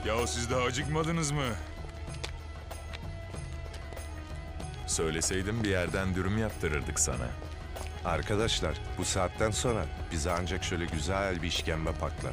Ya siz daha acıkmadınız mı? Söyleseydim bir yerden dürüm yaptırırdık sana. Arkadaşlar, bu saatten sonra bize ancak şöyle güzel bir işkembe paklar.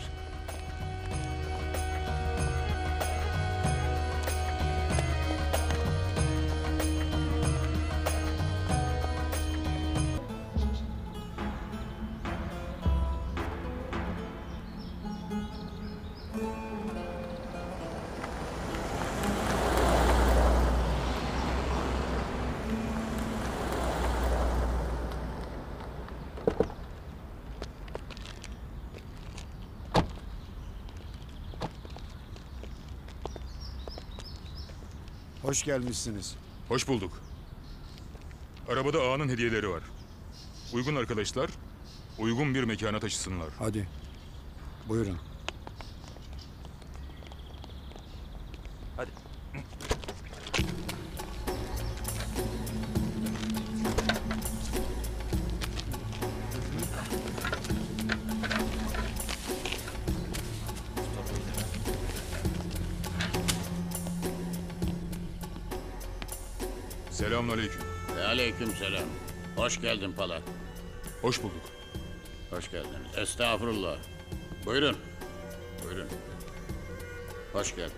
Hoş gelmişsiniz. Hoş bulduk. Arabada ağanın hediyeleri var. Uygun arkadaşlar, uygun bir mekana taşısınlar. Hadi. Buyurun. Hadi. Selamünaleyküm. Aleykümselam. Hoş geldin Pala. Hoş bulduk. Hoş geldiniz. Estağfurullah. Buyurun. Buyurun. Hoş geldin.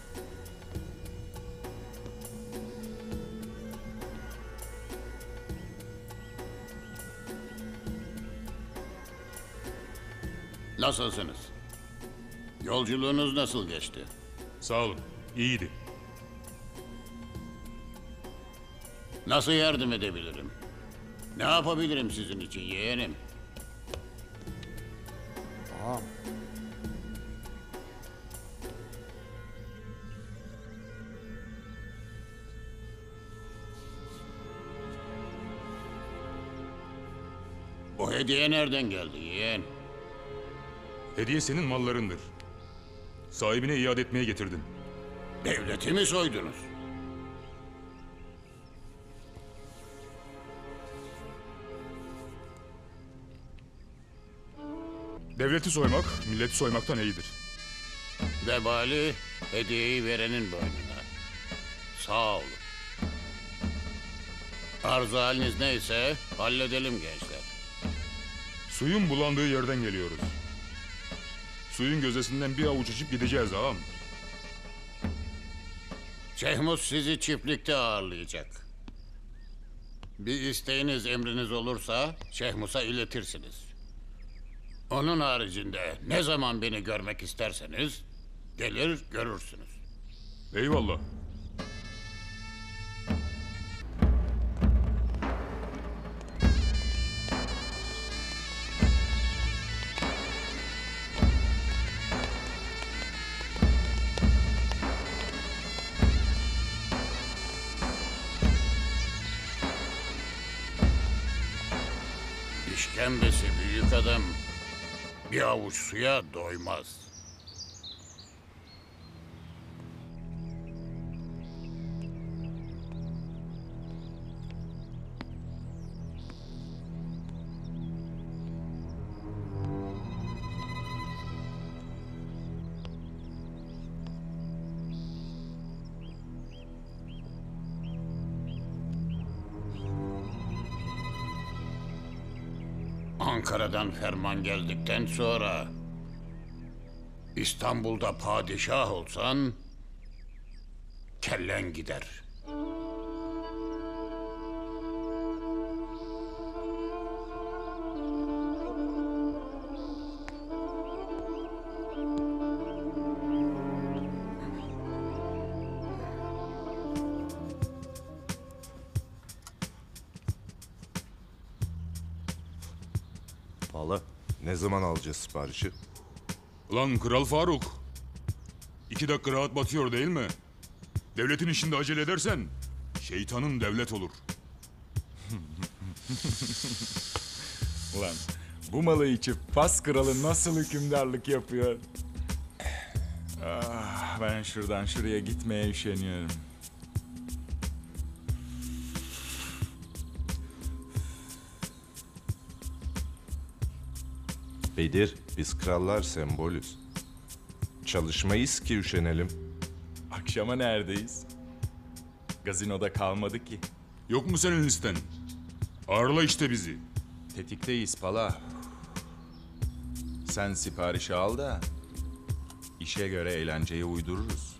Nasılsınız? Yolculuğunuz nasıl geçti? Sağ olun. İyiydi. Nasıl yardım edebilirim? Ne yapabilirim sizin için yeğenim? Ağam. Bu hediye nereden geldi yeğen? Hediye senin mallarındır. Sahibine iade etmeye getirdin. Devleti mi soydunuz? Devleti soymak, milleti soymaktan iyidir. Vebali hediyeyi verenin boynuna. Sağ olun. Arzu haliniz neyse halledelim gençler. Suyun bulandığı yerden geliyoruz. Suyun gözdesinden bir avuç içip gideceğiz ağam. Şehmus sizi çiftlikte ağırlayacak. Bir isteğiniz emriniz olursa Şehmus'a iletirsiniz. Onun haricinde ne zaman beni görmek isterseniz gelir görürsünüz. Eyvallah. İşkembesi büyük adam bir avuç suya doymaz. Ankara'dan ferman geldikten sonra İstanbul'da padişah olsan kellen gider. Valla, ne zaman alacağız siparişi? Ulan Kral Faruk. 2 dakika rahat batıyor değil mi? Devletin işinde acele edersen şeytanın devlet olur. Ulan bu malı içip Fas kralı nasıl hükümdarlık yapıyor? Ah, ben şuradan şuraya gitmeye üşeniyorum. Bedir, biz krallar sembolüz. Çalışmayız ki üşenelim. Akşama neredeyiz? Gazinoda kalmadı ki. Yok mu senin listen? Ağırla işte bizi. Tetikteyiz pala. Sen siparişi al da işe göre eğlenceyi uydururuz.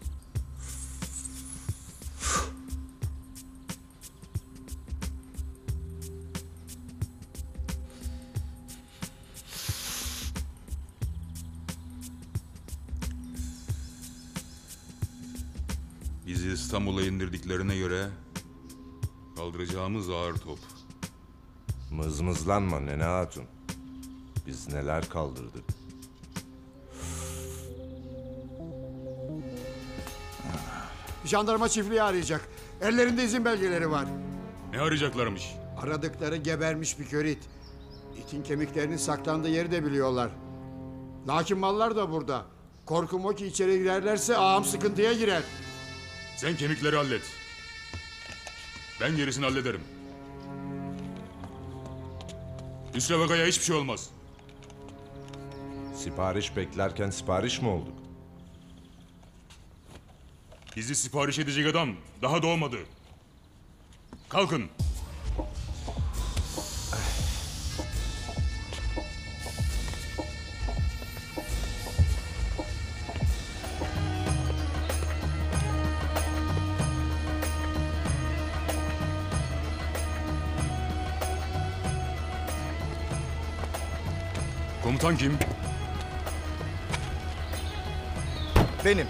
Bizi İstanbul'a indirdiklerine göre kaldıracağımız ağır top. Mızmızlanma Nene Hatun. Biz neler kaldırdık. Jandarma çiftliği arayacak. Ellerinde izin belgeleri var. Ne arayacaklarmış? Aradıkları gebermiş bir kör it. İtin kemiklerinin saklandığı yeri de biliyorlar. Lakin mallar da burada. Korkum o ki içeri girerlerse ağam sıkıntıya girer. Sen kemikleri hallet. Ben gerisini hallederim. Hüsrev Aga'ya hiçbir şey olmaz. Sipariş beklerken sipariş mi olduk? Bizi sipariş edecek adam daha doğmadı. Kalkın. Komutan kim? Benim.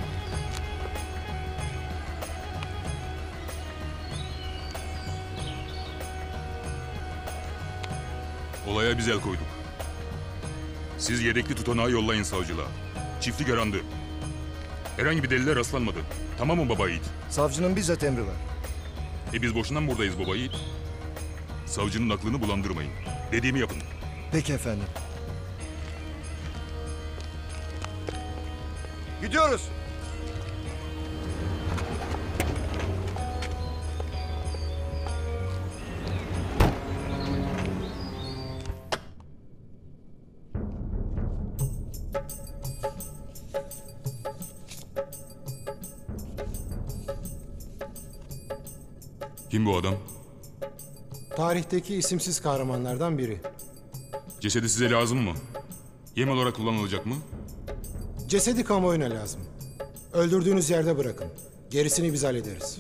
Olaya biz el koyduk. Siz yedekli tutanağı yollayın savcılığa. Çiftlik arandı. Herhangi bir delile rastlanmadı. Tamam mı baba yiğit? Savcının bizzat emri var. Biz boşuna mı buradayız baba yiğit? Savcının aklını bulandırmayın. Dediğimi yapın. Peki efendim. Gidiyoruz. Kim bu adam? Tarihteki isimsiz kahramanlardan biri. Cesedi size lazım mı? Yem olarak kullanılacak mı? Cesedi kamuoyuna lazım. Öldürdüğünüz yerde bırakın. Gerisini biz hallederiz.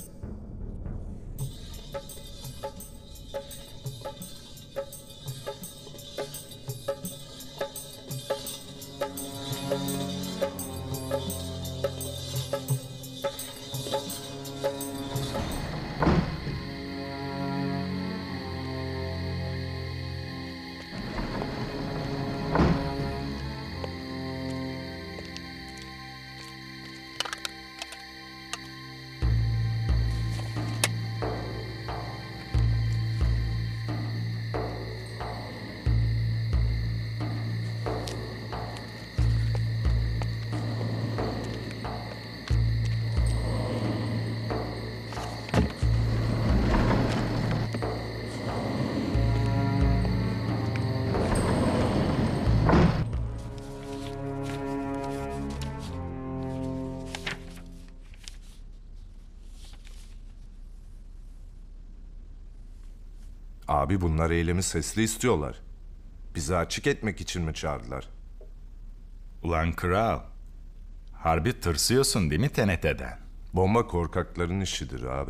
Abi bunlar eylemi sesli istiyorlar. Bizi açık etmek için mi çağırdılar? Ulan kral, harbi tırsıyorsun değil mi TNT'den? Bomba korkakların işidir abi.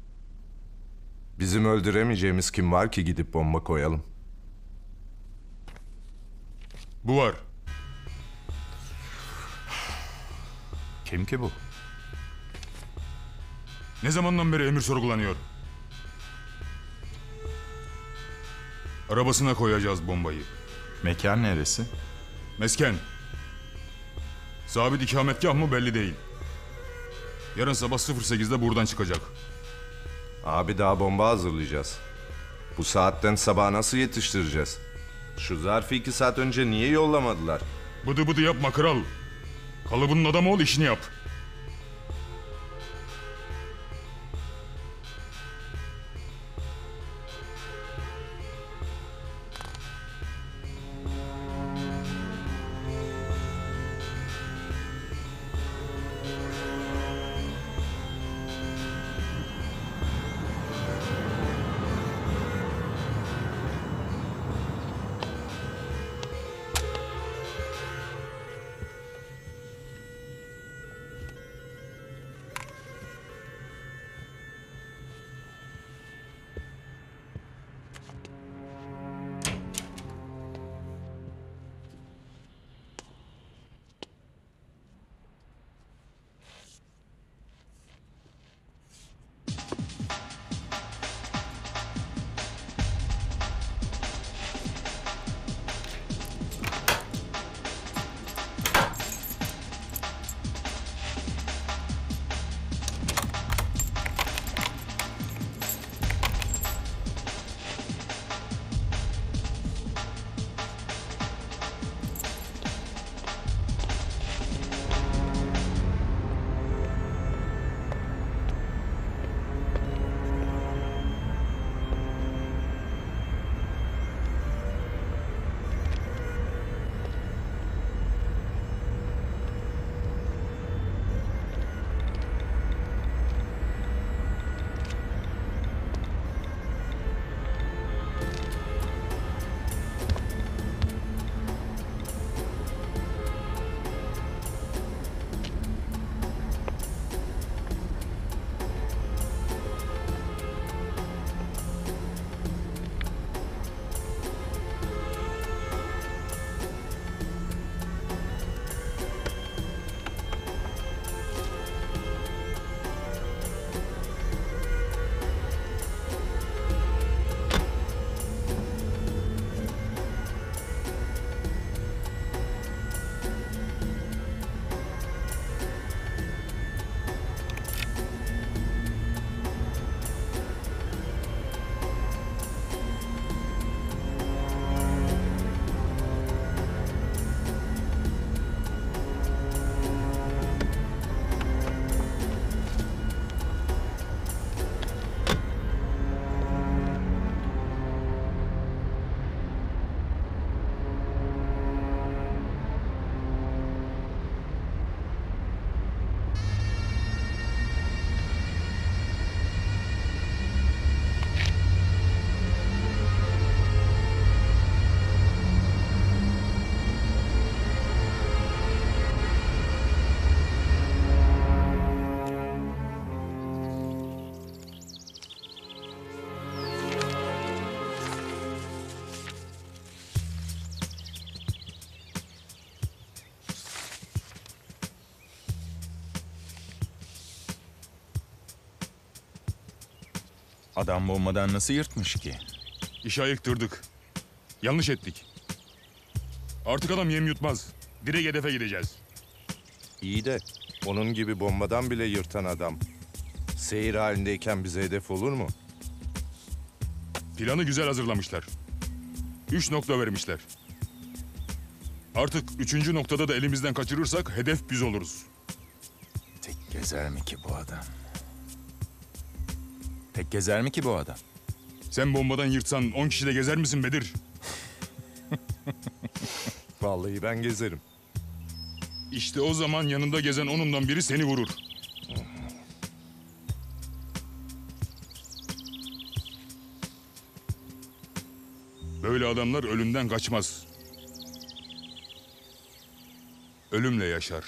Bizim öldüremeyeceğimiz kim var ki gidip bomba koyalım? Bu var. Kim ki bu? Ne zamandan beri emir sorgulanıyor? Arabasına koyacağız bombayı. Mekan neresi? Mesken. Sabit ikametgah mı belli değil. Yarın sabah 08'de buradan çıkacak. Abi daha bomba hazırlayacağız. Bu saatten sabah nasıl yetiştireceğiz? Şu zarfı 2 saat önce niye yollamadılar? Bıdı bıdı yapma kral. Kalıbının adamı ol, işini yap. Adam bombadan nasıl yırtmış ki? İşi ayıktırdık. Yanlış ettik. Artık adam yem yutmaz. Direkt hedefe gideceğiz. İyi de onun gibi bombadan bile yırtan adam seyir halindeyken bize hedef olur mu? Planı güzel hazırlamışlar. 3 nokta vermişler. Artık 3. noktada da elimizden kaçırırsak hedef biz oluruz. Tek gezer mi ki bu adam? Tek gezer mi ki bu adam? Sen bombadan yırtsan 10 kişi de gezer misin Bedir? Vallahi ben gezerim. İşte o zaman yanında gezen onundan biri seni vurur. Böyle adamlar ölümden kaçmaz. Ölümle yaşar.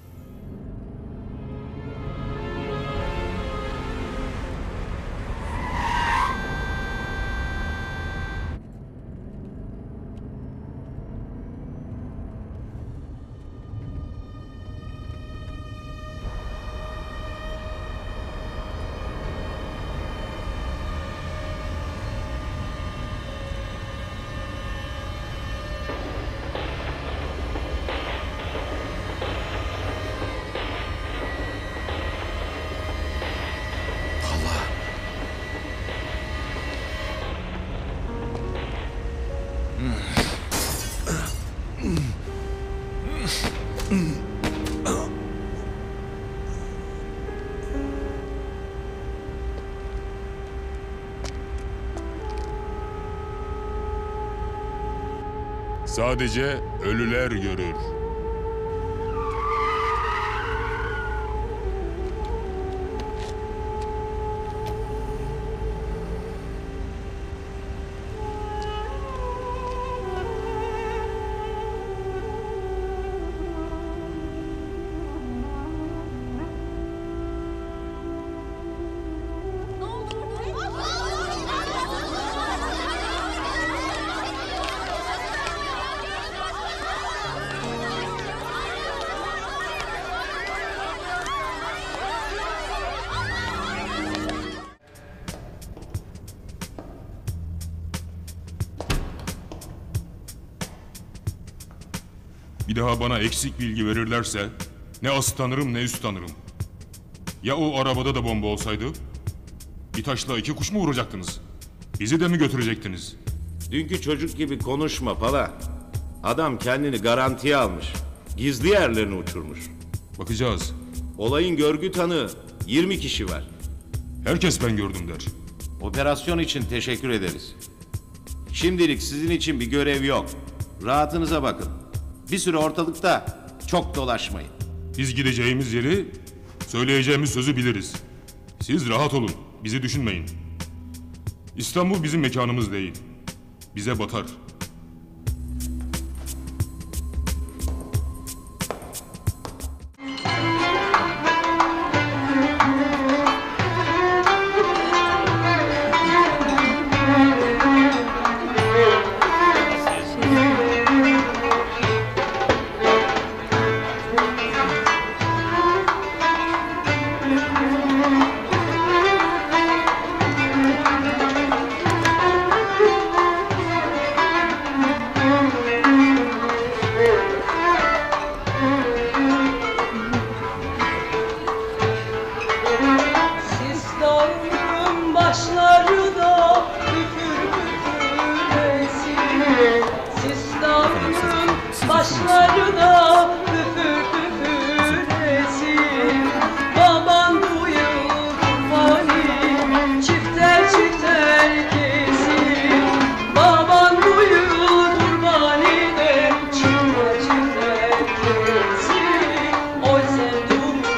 Sadece ölüler görür. Bir daha bana eksik bilgi verirlerse ne as tanırım ne üst tanırım. Ya o arabada da bomba olsaydı? Bir taşla 2 kuş mu vuracaktınız? Bizi de mi götürecektiniz? Dünkü çocuk gibi konuşma Pala. Adam kendini garantiye almış. Gizli yerlerini uçurmuş. Bakacağız. Olayın görgü tanığı 20 kişi var. Herkes ben gördüm der. Operasyon için teşekkür ederiz. Şimdilik sizin için bir görev yok. Rahatınıza bakın. Bir süre ortalıkta çok dolaşmayın. Biz gideceğimiz yeri, söyleyeceğimiz sözü biliriz. Siz rahat olun, bizi düşünmeyin. İstanbul bizim mekanımız değil. Bize batar. Sistanın başları da küfür küfür esin. Sistanın başları da küfür küfür esin. Baban bu yıl kurbanı çifter çifter kesin. Baban bu yıl kurbanı de çifter çifter kesin. Oy sen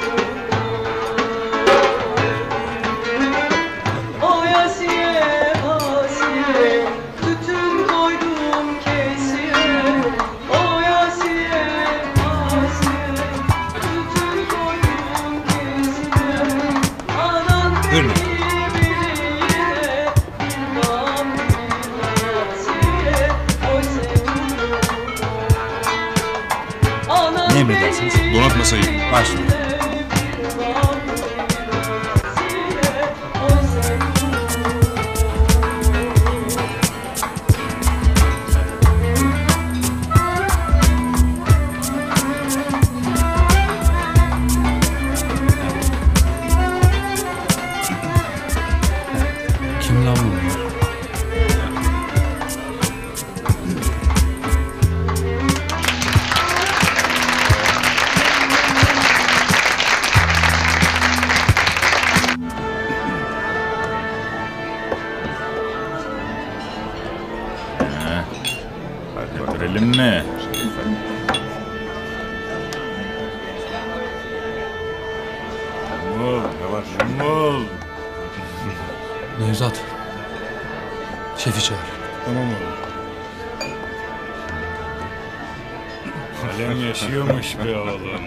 Oy Asiye, Asiye, tütün koydum kesiye. Oy Asiye, Asiye, tütün koydum kesiye. Anan beni biliyle, bilmem Asiye. Oy sevgilim. Anan Ne emredersiniz? beni Donat masayı. Başlayın. bilmem Asiye. Oy sevgilim. Kim lan bu? Götürelim mi? Yavaş. Nevzat. Şefi çağır. Tamam oğlum. Alem yaşıyormuş be oğlum.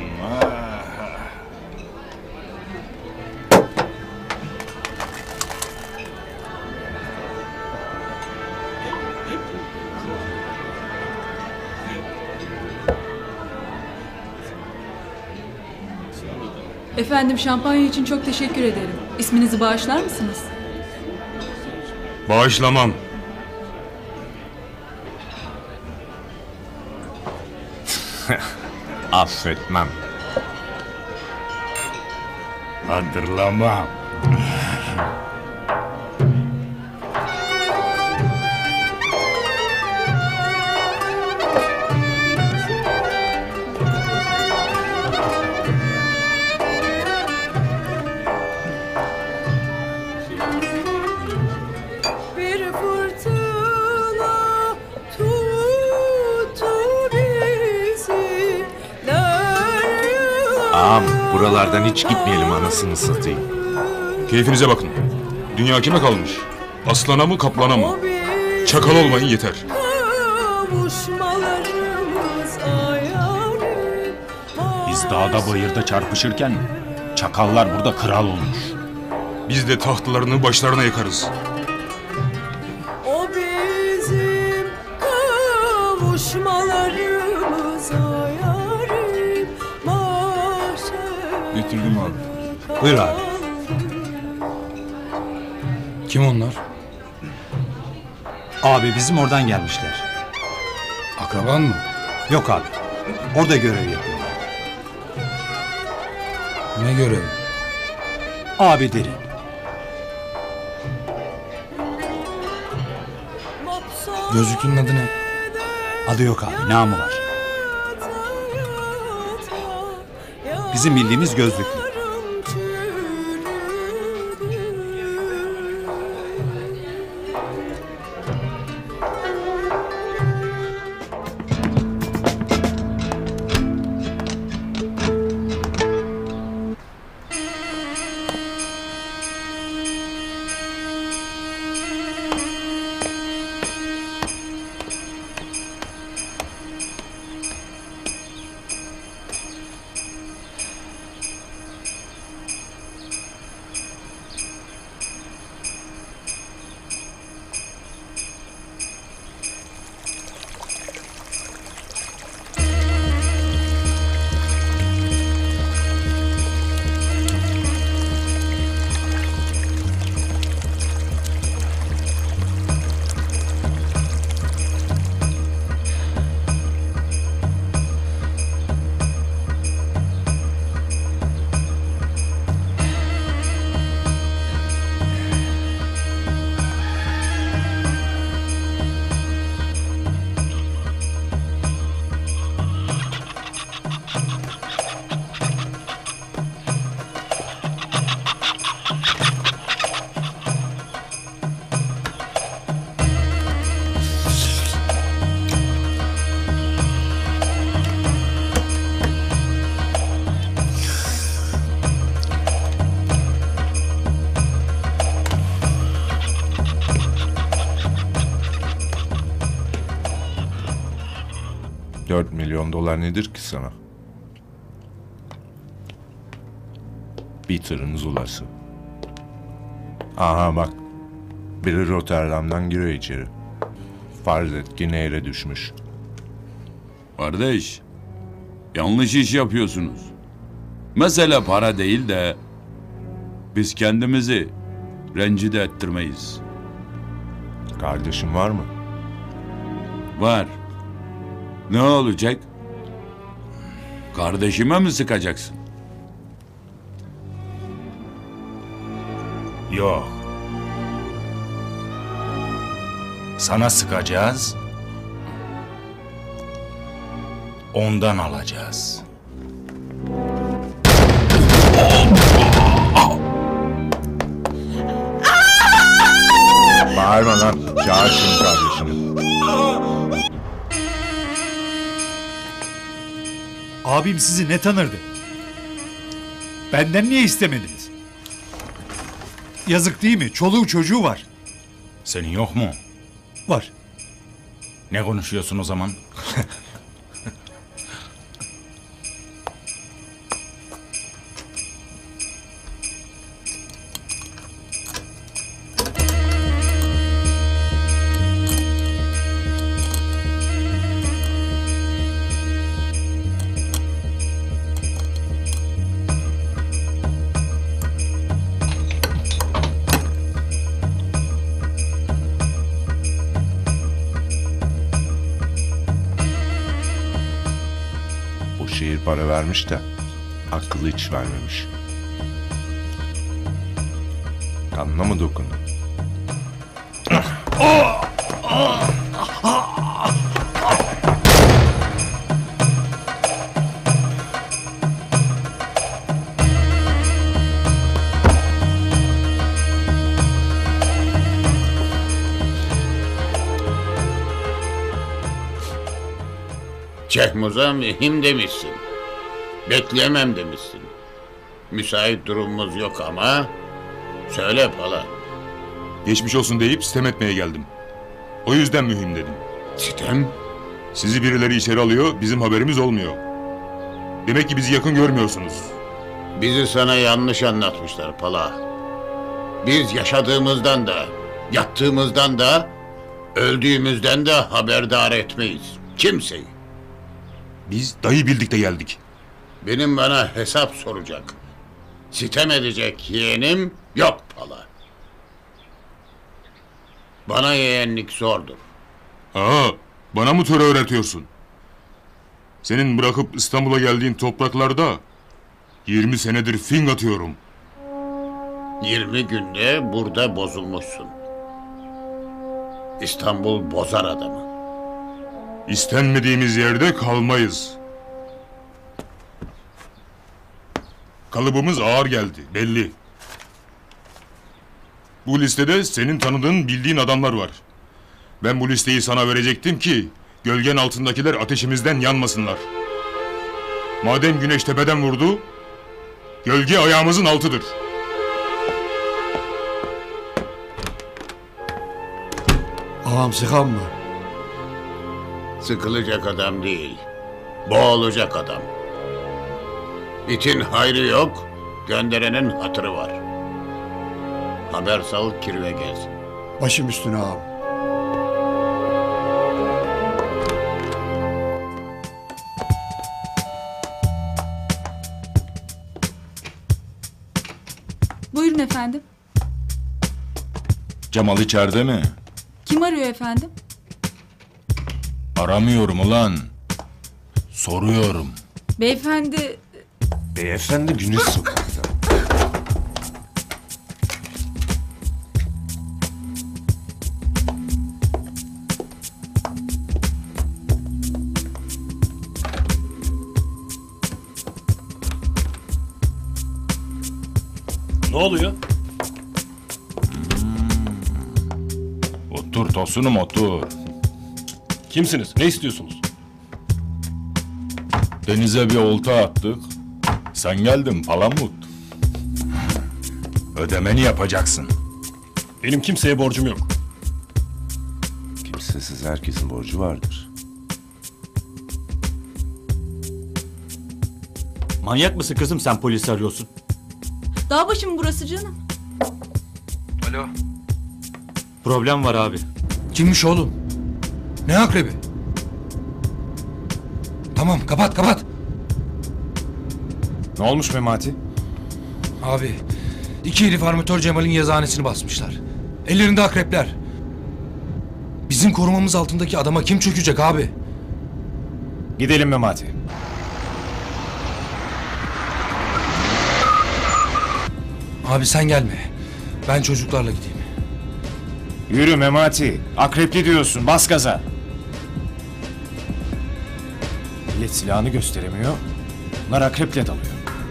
Efendim şampanya için çok teşekkür ederim. İsminizi bağışlar mısınız? Bağışlamam. Affetmem. Hatırlamam. Bir fırtına tuttu bizi. Ağam buralardan hiç gitmeyelim anasını satayım. Keyfinize bakın. Dünya kime kalmış? Aslana mı kaplana mı? Çakal olmayın yeter. Kavuşmalarımız hayalim. Biz dağda bayırda çarpışırken çakallar burada kral olmuş. Biz de tahtlarını başlarına yakarız. O bizim kavuşmalarımız hayalim. Mahşer. Getirdim abi. Buyur abi. Kim onlar? Abi bizim oradan gelmişler. Akraban mı? Yok abi. Orada görev yapıyorlar. Ne görevi? Abi derin. Gözlüklünün adı ne? Adı yok abi. Namı var. Bizim bildiğimiz gözlüklü. $4 milyon nedir ki sana? Bir tırın zulası. Aha bak. Biri Rotterdam'dan giriyor içeri. Farz et ki nehre düşmüş. Kardeş, yanlış iş yapıyorsunuz. Mesele para değil de biz kendimizi rencide ettirmeyiz. Kardeşin var mı? Var. Ne olacak? Kardeşime mi sıkacaksın? Yok. Sana sıkacağız. Ondan alacağız. Bağırma lan. Çağır şimdi kardeşini. Abim sizi ne tanırdı? Benden niye istemediniz? Yazık değil mi? Çoluğu çocuğu var. Senin yok mu? Var. Ne konuşuyorsun o zaman? Bu şehir para vermiş de akıllı hiç vermemiş. Kanına mı dokundu? Çehmuz'a mühim demişsin. Bekleyemem demişsin. Müsait durumumuz yok ama... Söyle Pala. Geçmiş olsun deyip sitem etmeye geldim. O yüzden mühim dedim. Sitem? Sizi birileri içeri alıyor, bizim haberimiz olmuyor. Demek ki bizi yakın görmüyorsunuz. Bizi sana yanlış anlatmışlar Pala. Biz yaşadığımızdan da, yattığımızdan da, öldüğümüzden de haberdar etmeyiz. Kimseyi. Biz dayı bildik de geldik. Benim bana hesap soracak, sitem edecek yeğenim yok Pala. Bana yeğenlik zordur. Aa, bana mı töre öğretiyorsun? Senin bırakıp İstanbul'a geldiğin topraklarda 20 senedir fing atıyorum. 20 günde burada bozulmuşsun. İstanbul bozar adamı. İstenmediğimiz yerde kalmayız. Kalıbımız ağır geldi, belli. Bu listede senin tanıdığın, bildiğin adamlar var. Ben bu listeyi sana verecektim ki gölgen altındakiler ateşimizden yanmasınlar. Madem güneş tepeden vurdu, gölge ayağımızın altıdır. Ağam sıkan mı? Sıkılacak adam değil, boğulacak adam. İtin hayrı yok, gönderenin hatırı var. Haber sal, kirve gelsin. Başım üstüne ağam. Buyurun efendim. Cemal içeride mi? Kim arıyor efendim? Aramıyorum ulan. Soruyorum. Beyefendi... Beyefendi Güneş Sokak'ta. Ne oluyor? Otur Tosunum otur. Kimsiniz? Ne istiyorsunuz? Denize bir olta attık. Sen geldin Palamut. Ödemeni yapacaksın. Benim kimseye borcum yok. Kimsesiz herkesin borcu vardır. Manyak mısın kızım sen polisi arıyorsun? Dağ başı mı burası canım? Alo. Problem var abi. Kimmiş oğlum? Ne akrebi? Tamam kapat kapat. Ne olmuş Memati? Abi 2 herif armatör Cemal'in yazıhanesini basmışlar. Ellerinde akrepler. Bizim korumamız altındaki adama kim çökecek abi? Gidelim Memati. Abi sen gelme. Ben çocuklarla gideyim. Yürü Memati. Akrepli diyorsun. Bas gaza. Millet silahını gösteremiyor. Bunlar akreple dalıyor.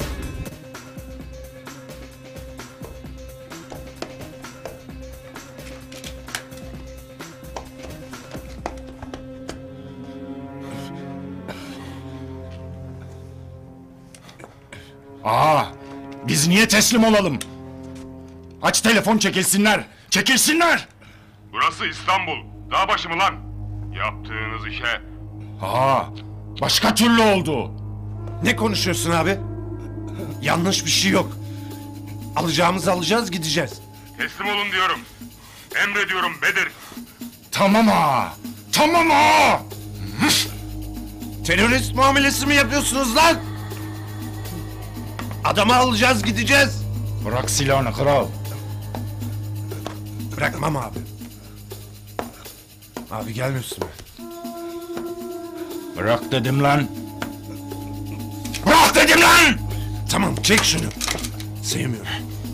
Biz niye teslim olalım? Aç telefon, çekilsinler. Çekilsinler. Burası İstanbul. Dağ başı mı lan? Yaptığınız işe... Başka türlü oldu. Ne konuşuyorsun abi? Yanlış bir şey yok. Alacağımızı alacağız, gideceğiz. Teslim olun diyorum. Emrediyorum Bedir. Tamam Tamam Terörist muamelesi mi yapıyorsunuz lan? Adamı alacağız, gideceğiz. Bırak silahını kral. Bırakmam abi. Abi gelme üstüme. Bırak dedim lan. Bırak dedim lan! Tamam, çek şunu. Sevmiyorum.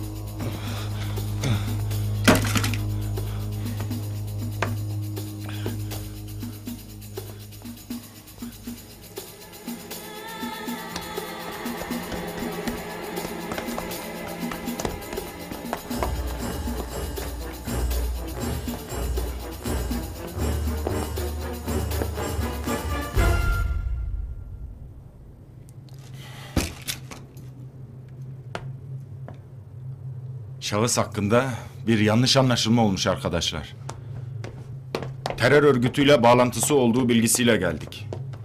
Şahıs hakkında bir yanlış anlaşılma olmuş arkadaşlar. Terör örgütüyle bağlantısı olduğu bilgisiyle geldik.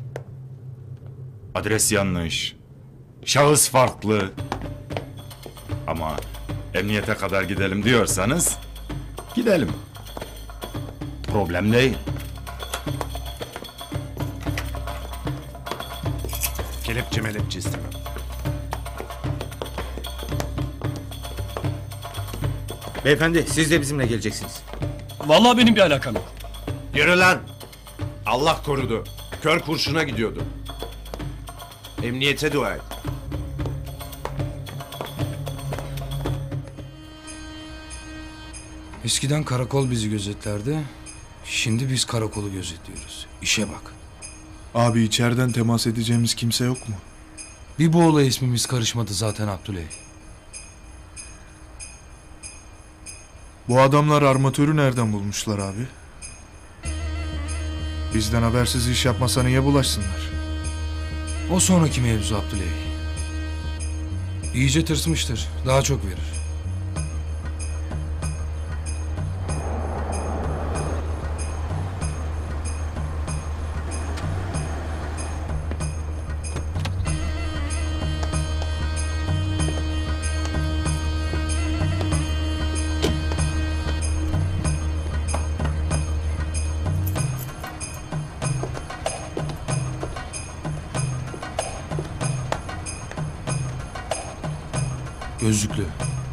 Adres yanlış. Şahıs farklı. Ama emniyete kadar gidelim diyorsanız gidelim. Problem değil. Kelepçe melepçe istemem. Beyefendi siz de bizimle geleceksiniz. Vallahi benim bir alakam yok. Yürü lan! Allah korudu. Kör kurşuna gidiyordu. Emniyete dua et. Eskiden karakol bizi gözetlerdi. Şimdi biz karakolu gözetliyoruz. İşe bak. Abi içeriden temas edeceğimiz kimse yok mu? Bir bu olay ismimiz karışmadı zaten Abdüley. Bu adamlar armatörü nereden bulmuşlar abi? Bizden habersiz iş yapmasa niye bulaşsınlar? O sonraki mevzu Abdüley. İyice tırsmıştır. Daha çok verir. Gözlüklü.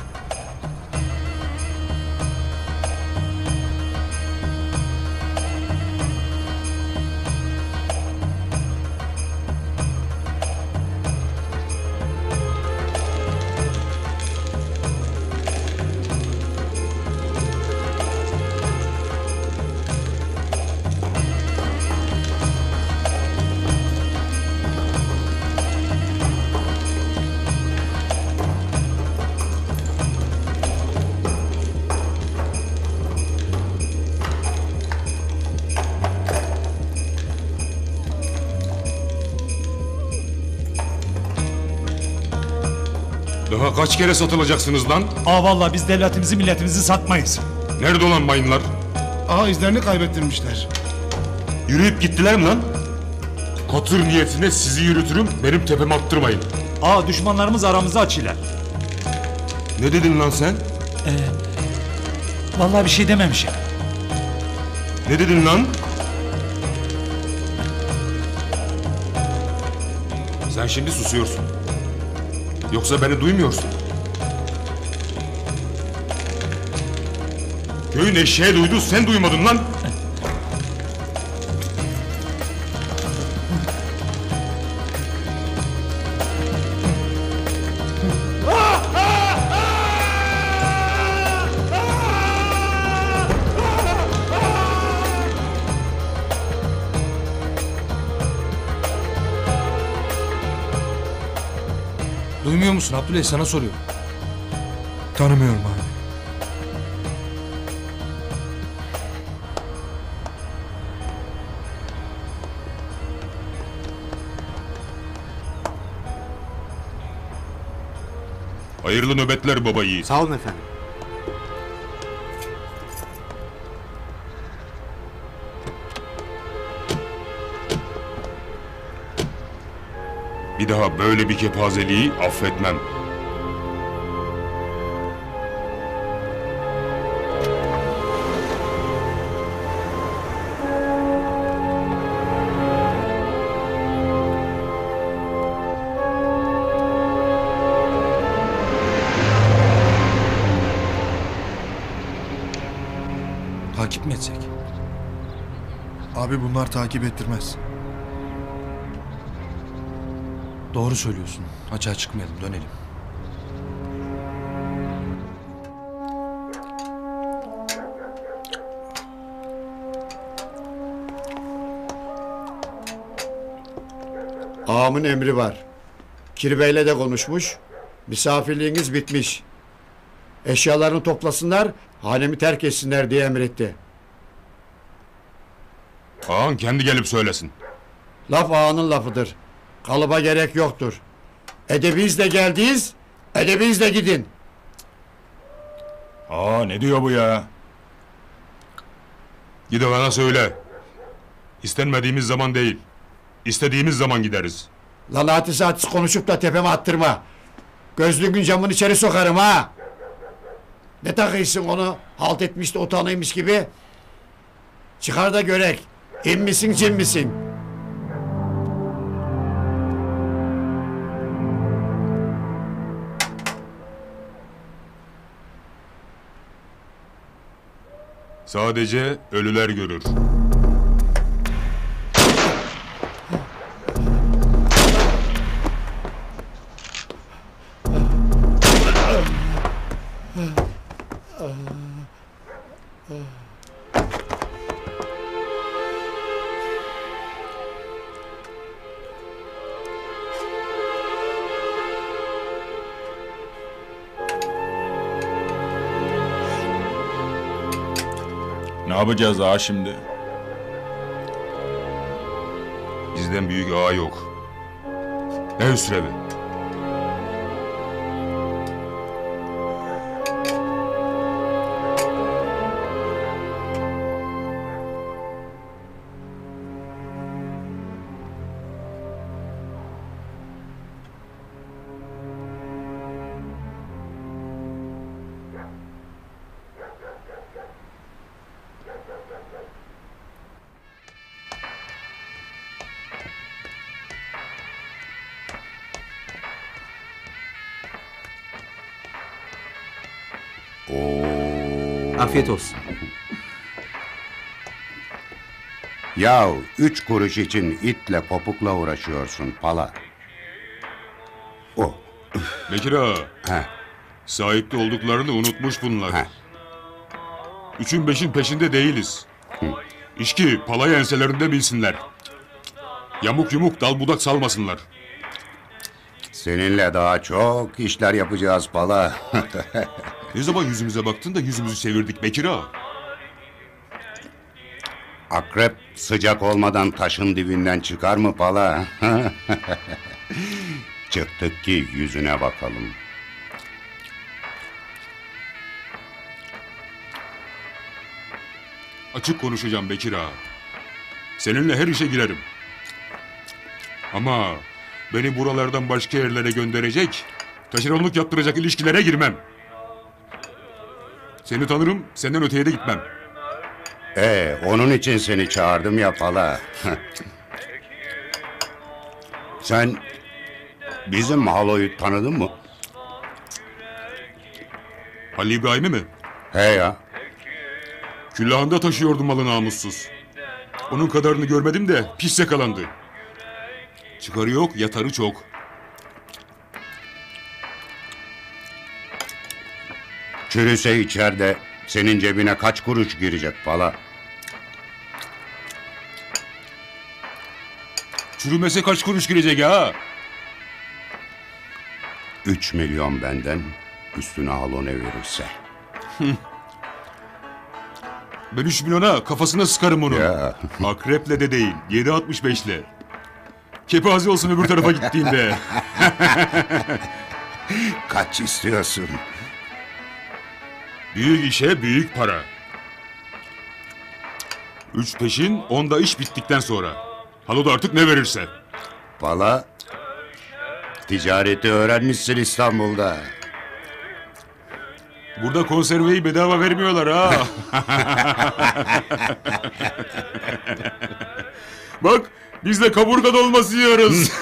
Daha kaç kere satılacaksınız lan? Vallahi biz devletimizi milletimizi satmayız. Nerede olan mayınlar? izlerini kaybettirmişler. Yürüyüp gittiler mi lan? Katır niyetine sizi yürütürüm, benim tepeme attırmayın. Düşmanlarımız aramızı açıyorlar. Ne dedin lan sen? Vallahi bir şey dememişim. Ne dedin lan? Sen şimdi susuyorsun. Yoksa beni duymuyorsun. Köyün eşeği duydu, sen duymadın lan. musun Abdüley? Sana soruyorum. Tanımıyorum abi. Hayırlı nöbetler baba yiğit. Sağ olun efendim. Bir daha böyle bir kepazeliği affetmem. Takip mi etsek? Abi bunlar takip ettirmez. Doğru söylüyorsun. Açığa çıkmayalım, dönelim. Ağamın emri var. Kirveyle de konuşmuş. Misafirliğiniz bitmiş. Eşyalarını toplasınlar, hanemi terk etsinler diye emretti. Ağan kendi gelip söylesin. Laf ağanın lafıdır. Kalıba gerek yoktur. Edebinizle geldiyiz, edebinizle gidin. Aa, ne diyor bu ya? Gide bana söyle. İstenmediğimiz zaman değil, istediğimiz zaman gideriz. Lan atis konuşup da tepeme attırma. Gözlüğün camın içeri sokarım ha. Ne takıyorsun onu halt etmiş de utanıymış gibi? Çıkar da görek. İn misin cin misin? Sadece ölüler görür. Ne yapacağız ağa şimdi? Bizden büyük ağa yok. Ne Hüsrevi? Afiyet olsun. Yahu 3 kuruş için itle kopukla uğraşıyorsun pala. Bekir ağa. He. Sahipte olduklarını unutmuş bunlar. He. 3'ün 5'in peşinde değiliz. İşki palayı enselerinde bilsinler. Yamuk yumuk dal budak salmasınlar. Seninle daha çok işler yapacağız pala. Ne zaman yüzümüze baktın da yüzümüzü çevirdik Bekir ağa? Akrep sıcak olmadan taşın dibinden çıkar mı pala? Çıktık ki yüzüne bakalım. Açık konuşacağım Bekir ağa. Seninle her işe girerim. Ama beni buralardan başka yerlere gönderecek, taşeronluk yaptıracak ilişkilere girmem. Seni tanırım, senden öteye de gitmem. Onun için seni çağırdım ya pala. Sen bizim Halo'yu tanıdın mı? Halil İbrahim'i mi? He ya. Küllahında taşıyordu malı namussuz. Onun kadarını görmedim de pis yakalandı. Çıkarı yok, yatarı çok. Çürüse içeride senin cebine kaç kuruş girecek pala? Çürümese kaç kuruş girecek ha? 3 milyon benden, üstüne al o ne verirse. Ben 3 milyona kafasına sıkarım onu. Ya. Akreple de değil, 7.65'le. Kepaze olsun öbür tarafa gittiğinde. Kaç istiyorsun? Büyük işe büyük para. 3 peşin, 10 da iş bittikten sonra. Halo da artık ne verirse. Valla ticareti öğrenmişsin İstanbul'da. Burada konserveyi bedava vermiyorlar ha. Bak, biz de kaburga dolması yiyoruz.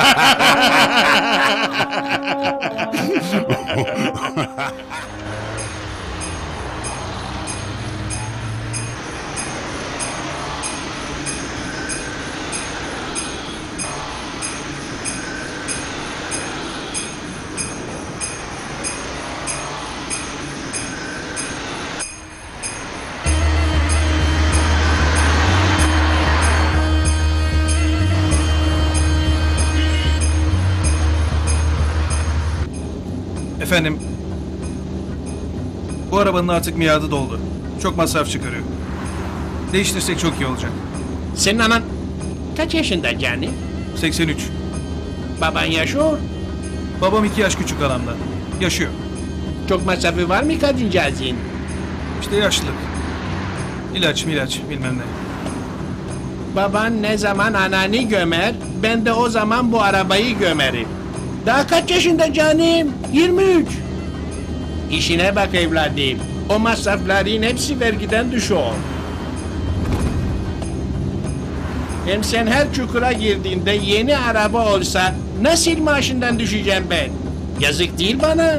Efendim, bu arabanın artık miadı doldu. Çok masraf çıkarıyor. Değiştirsek çok iyi olacak. Senin anan kaç yaşında canım? 83. Baban yaşıyor. Babam 2 yaş küçük anamdan. Yaşıyor. Çok masrafı var mı kadıncağızın? İşte yaşlılık. İlaç bilmem ne. Baban ne zaman ananı gömer, ben de o zaman bu arabayı gömerim. Daha kaç yaşında canım? 23. İşine bak evladım. O masrafların hepsi vergiden düşüyor. Hem sen her çukura girdiğinde yeni araba olsa nasıl maaşından düşeceğim ben? Yazık değil bana.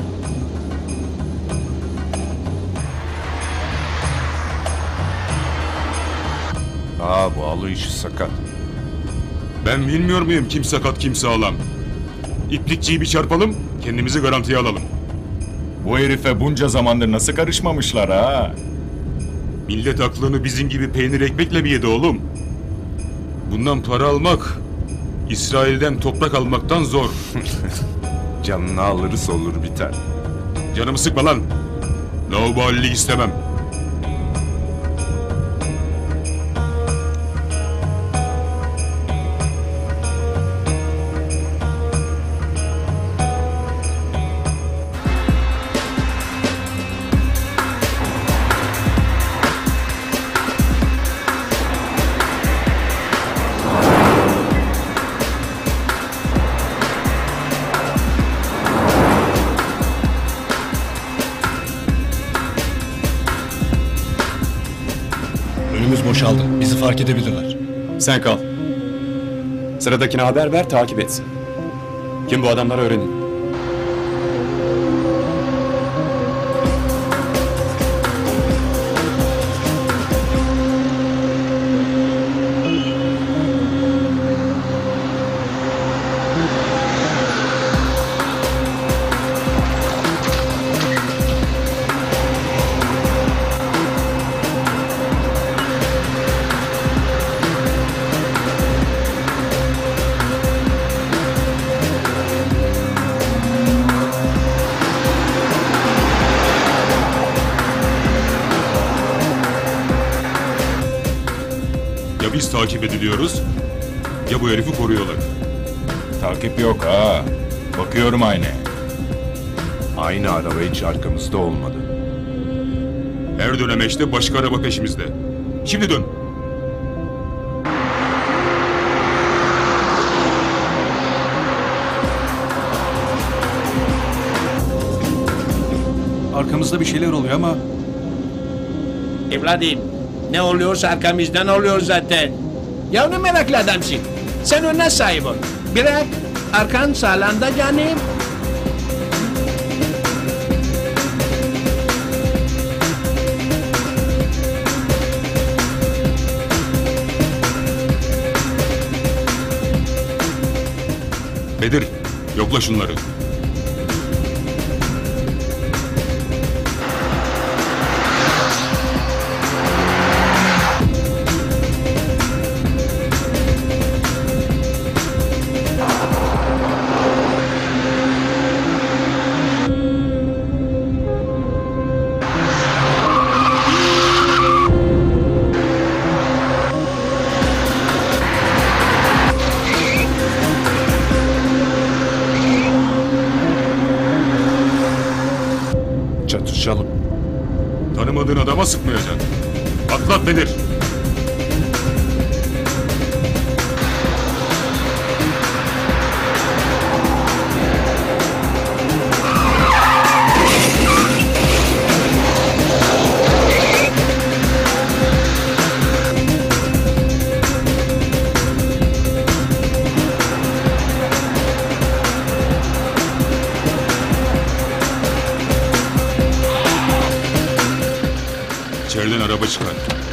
Bu halı işi sakat. Ben bilmiyor muyum kim sakat kim sağlam? İplikçiyi bir çarpalım, kendimizi garantiye alalım. Bu herife bunca zamandır nasıl karışmamışlar ha? Millet aklını bizim gibi peynir ekmekle mi yedi oğlum? Bundan para almak, İsrail'den toprak almaktan zor. Canını alırız olur biter. Canımı sıkma lan. Laubalilik istemem. Önümüz boşaldı. Bizi fark edebilirler. Sen kal. Sıradakine haber ver, takip etsin. Kim bu adamlar öğrenin. Ya biz takip ediliyoruz, ya bu herifi koruyorlar. Takip yok ha. Bakıyorum aynaya. Aynı araba hiç arkamızda olmadı. Her dönemeçte başka araba peşimizde. Şimdi dön. Arkamızda bir şeyler oluyor ama... Evladım, ne oluyorsa arkamızdan oluyor zaten. Ya ne meraklı adamsın. Sen önüne sahip ol. Bırak, arkan sağlanda canım. Bedir, yokla şunları. tanımadığın adama sıkmayacak. Atlat Bedir. İçeriden araba çıkar.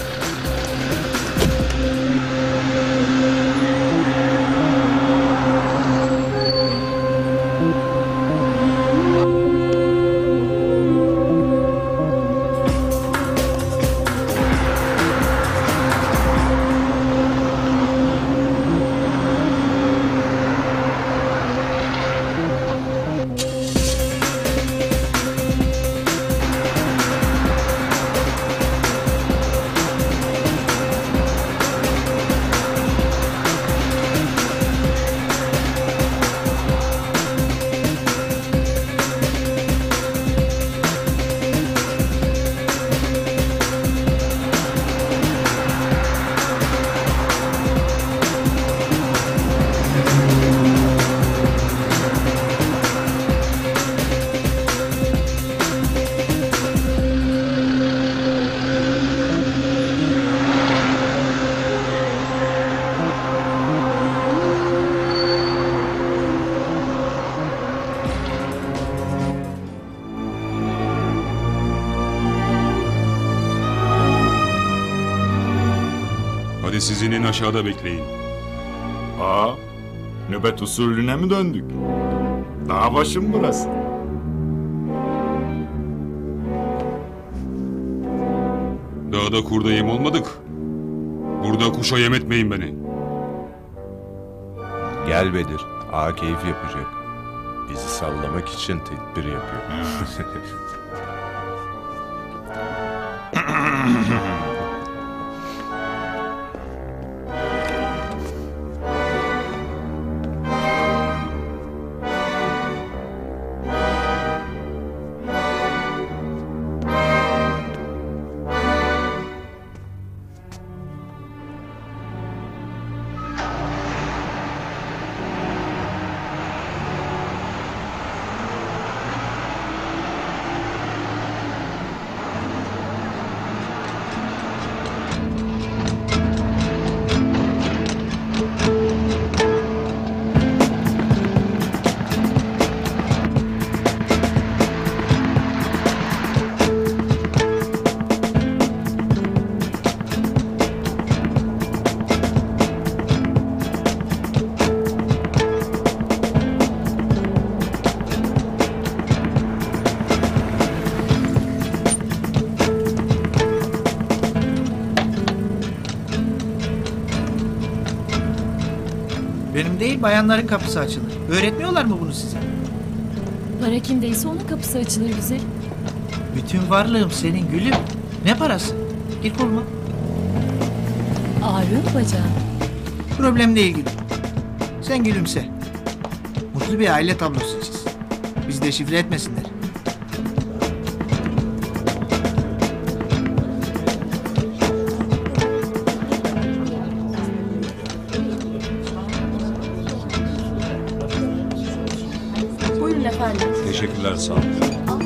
Hadi siz inin aşağıda bekleyin. Nöbet usulüne mi döndük? Dağ başım burası. Dağda kurda yem olmadık. Burada kuşa yem etmeyin beni. Gel Bedir. Ağa keyif yapacak. Bizi sallamak için tedbir yapıyor. Benim değil, bayanların kapısı açılır. Öğretmiyorlar mı bunu size? Para kimdeyse onun kapısı açılır güzel. Bütün varlığım senin gülüm. Ne parası? Gir koluma. Ağrıyor mu bacağın? Problem değil gülüm. Sen gülümse. Mutlu bir aile tablosu çiz. Bizi deşifre etmesinler. Buyurun efendim. Teşekkürler, sağ olun.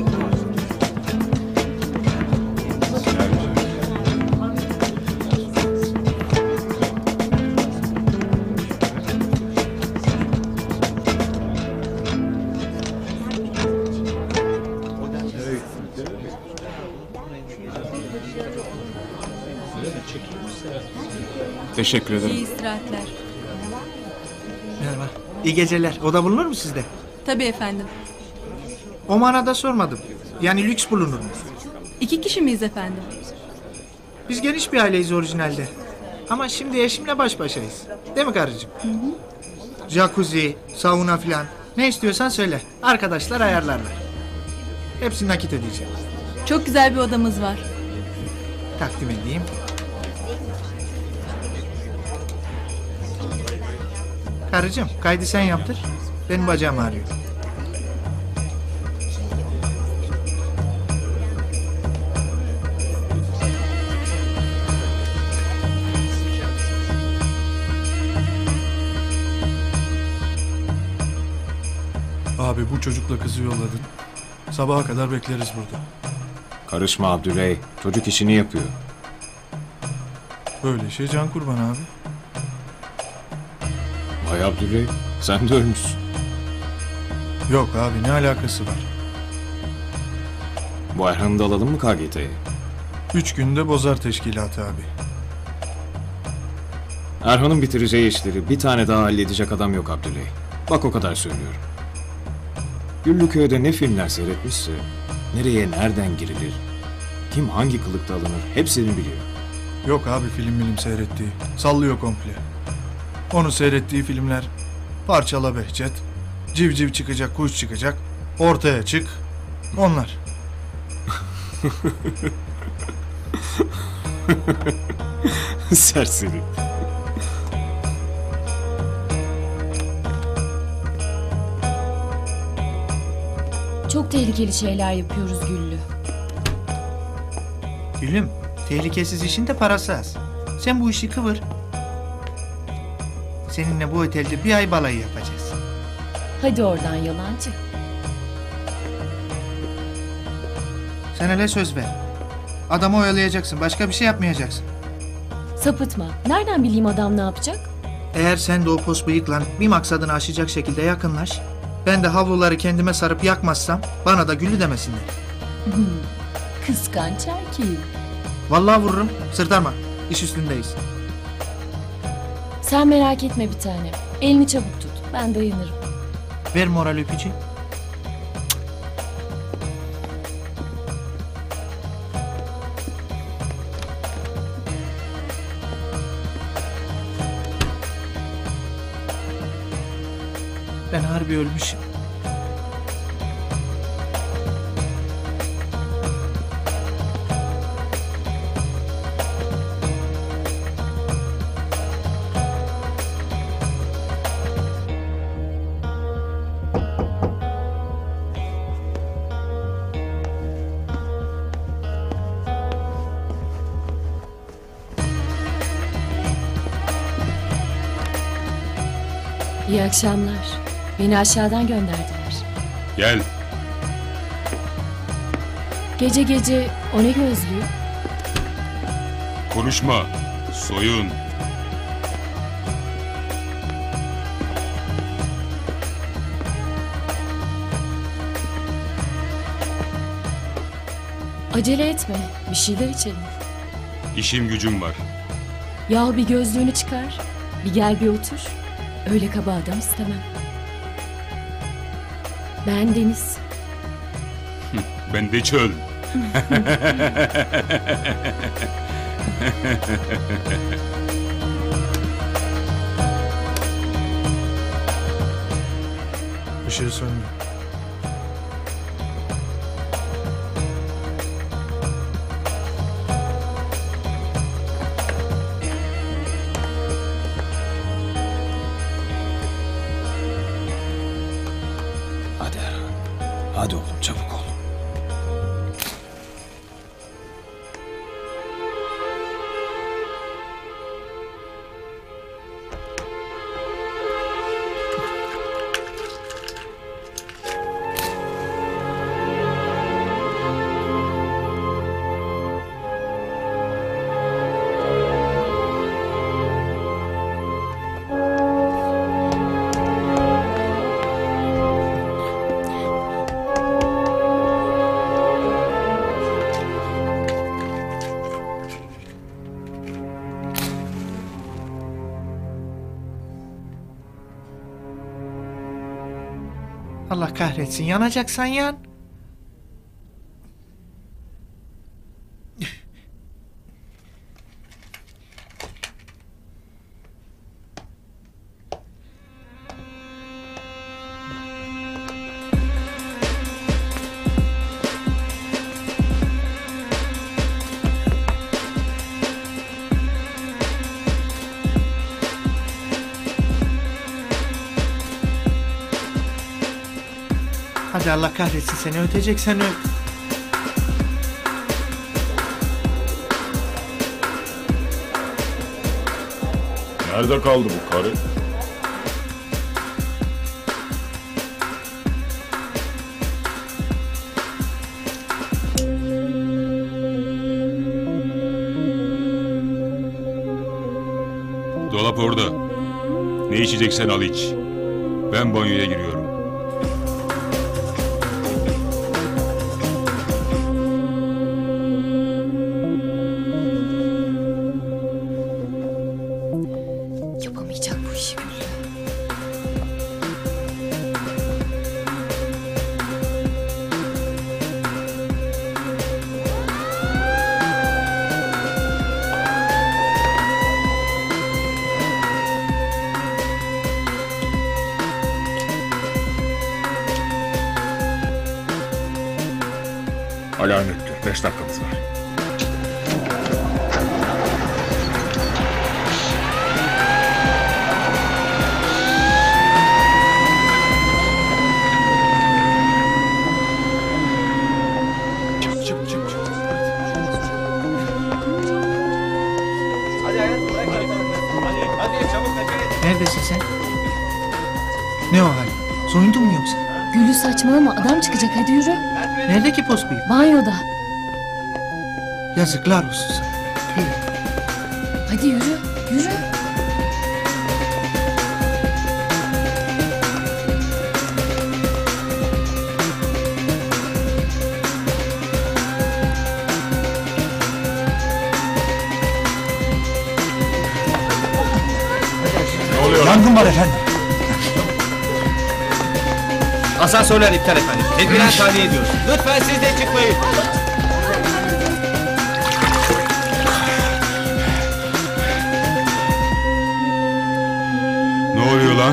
Teşekkür ederim. İyi istirahatler. Merhaba. İyi geceler. Oda bulunur mu sizde? Tabii efendim. O manada sormadım. Yani lüks bulunur mu? 2 kişi miyiz efendim? Biz geniş bir aileyiz orijinalde. Ama şimdi eşimle baş başayız. Değil mi karıcığım? Hı hı. Jacuzzi, sauna filan. Ne istiyorsan söyle. Arkadaşlar ayarlarlar. Hepsini nakit ödeyeceğim. Çok güzel bir odamız var. Takdim edeyim. Karıcığım kaydı sen yaptır. Benim bacağım ağrıyor. Abi bu çocukla kızı yolladın. Sabaha kadar bekleriz burada. Karışma Abdüley. Çocuk işini yapıyor. Böyle şey can kurban abi. Vay Abdüley. Sen de ölmüşsün. Yok abi ne alakası var? Bu Erhan'ı da alalım mı KGT'ye? 3 günde bozar teşkilatı abi. Erhan'ın bitireceği işleri bir tane daha halledecek adam yok Abdüley. Bak o kadar söylüyorum. Güllüköy'de ne filmler seyretmişse, nereye nereden girilir, kim hangi kılıkta alınır hepsini biliyor. Yok abi film seyrettiği. Sallıyor komple. Onu seyrettiği filmler Parçala Behçet, Civciv çıkacak, kuş çıkacak, Ortaya çık. Onlar. Serseri. Çok tehlikeli şeyler yapıyoruz Güllü. Gülüm, tehlikesiz işin de parası az. Sen bu işi kıvır. Seninle bu otelde bir ay balayı yapacağız. Hadi oradan yalancı. Sen hele söz ver. Adamı oyalayacaksın, başka bir şey yapmayacaksın. Sapıtma. Nereden bileyim adam ne yapacak? Eğer sen de o pos bıyıkla bir maksadını aşacak şekilde yakınlaş, ben de havluları kendime sarıp yakmazsam bana da Güllü demesinler. Kıskanç erkeğim. Vallahi vururum, sırtarma. İş üstündeyiz. Sen merak etme bir tane. Elini çabuk tut. Ben dayanırım. Ver moral öpücü. Ben harbi ölmüşüm. İyi akşamlar. Beni aşağıdan gönderdiler. Gel. Gece gece o ne gözlüğü? Konuşma. Soyun. Acele etme. Bir şeyler içelim. İşim gücüm var. Ya bir gözlüğünü çıkar. Bir gel bir otur. Öyle kaba adam istemem. Ben Deniz. Ben de çöl. Işığı söndü. Hadi Erhan. Hadi oğlum çabuk ol. Allah kahretsin, yanacaksan yan. Hadi Allah kahretsin seni, öteceksen öt. Nerede kaldı bu karı? Dolap orada. Ne içeceksen al iç. Ben banyoya giriyorum. Yapamayacak bu işi Güllü. Alarm öttü. 5 dakikamız var. Neredesin sen? Ne o hal? Soyundun mu yoksa? Güllü saçmalama, adam çıkacak, hadi yürü. Nerede ki pospayı? Banyoda. Yazıklar olsun sana. Hadi yürü, yürü. Yangın var efendim. Asansörler iptal efendim. Tedbiren tahliye ediyoruz. Lütfen siz de çıkmayın. Ne oluyor lan?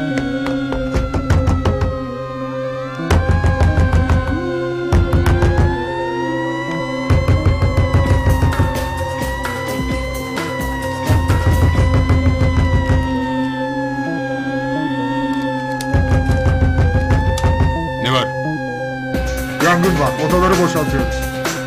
Ne var? Yangın var. Odaları boşaltıyoruz.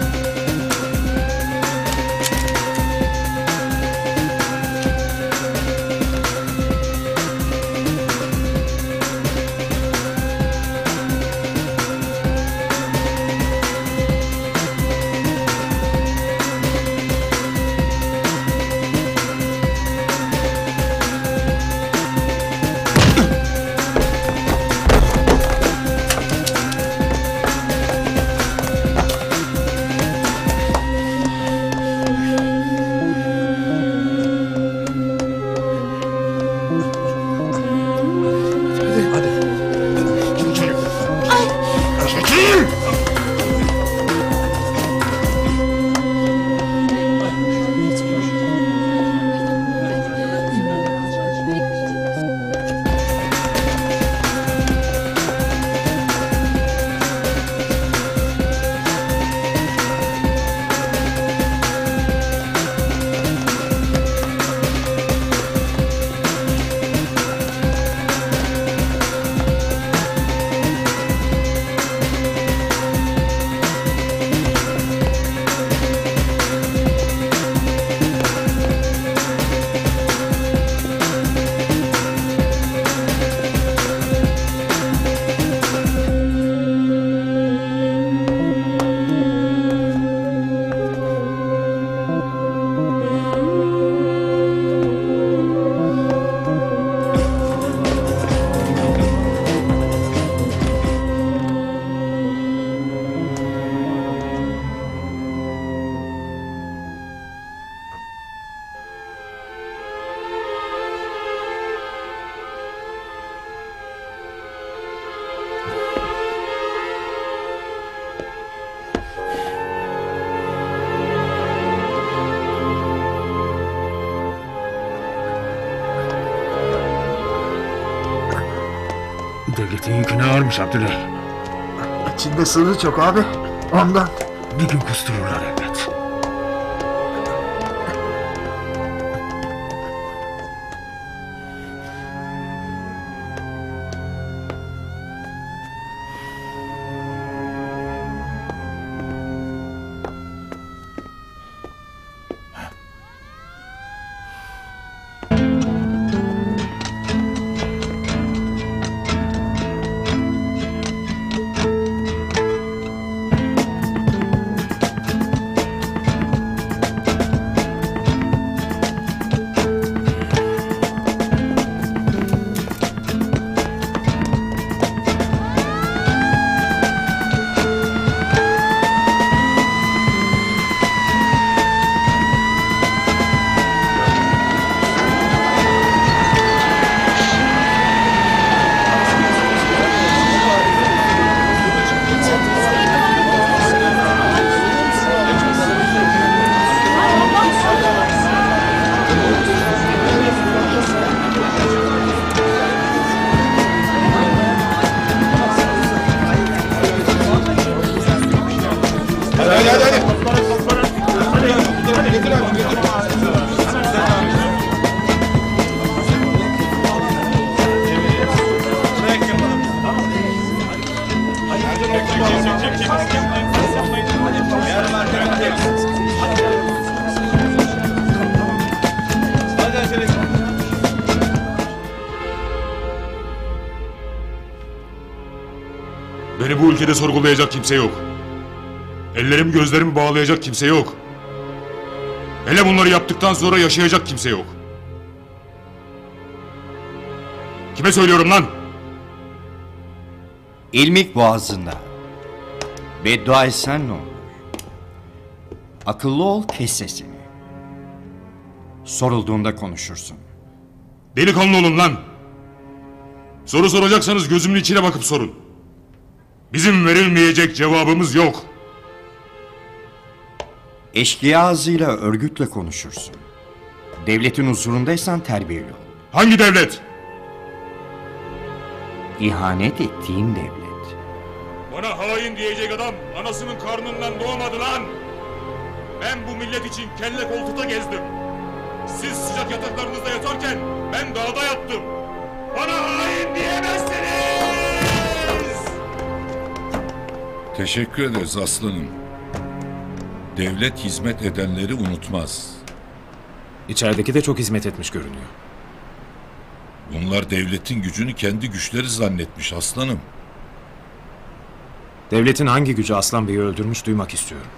Devletin yükünü ağırmış Abdüley. İçinde sırrı çok abi. Ondan. Bir gün kustururlar elbet. Beni bu ülkede sorgulayacak kimse yok. Ellerimi gözlerimi bağlayacak kimse yok. Hele bunları yaptıktan sonra yaşayacak kimse yok. Kime söylüyorum lan? İlmik boğazında. Beddua etsen ne olur? Akıllı ol, kes sesini. Sorulduğunda konuşursun. Delikanlı olun lan. Soru soracaksanız gözümün içine bakıp sorun. Bizim verilmeyecek cevabımız yok. Eşkıya ağzıyla örgütle konuşursun. Devletin huzurundaysan terbiyeli ol. Hangi devlet? İhanet ettiğin devlet. Bana hain diyecek adam anasının karnından doğmadı lan. Ben bu millet için kelle koltukta gezdim. Siz sıcak yataklarınızda yatarken ben dağda yattım. Bana hain diyemezsiniz. Teşekkür ederiz aslanım. Devlet hizmet edenleri unutmaz. İçerideki de çok hizmet etmiş görünüyor. Bunlar devletin gücünü kendi güçleri zannetmiş aslanım. Devletin hangi gücü Aslan Bey'i öldürmüş duymak istiyorum.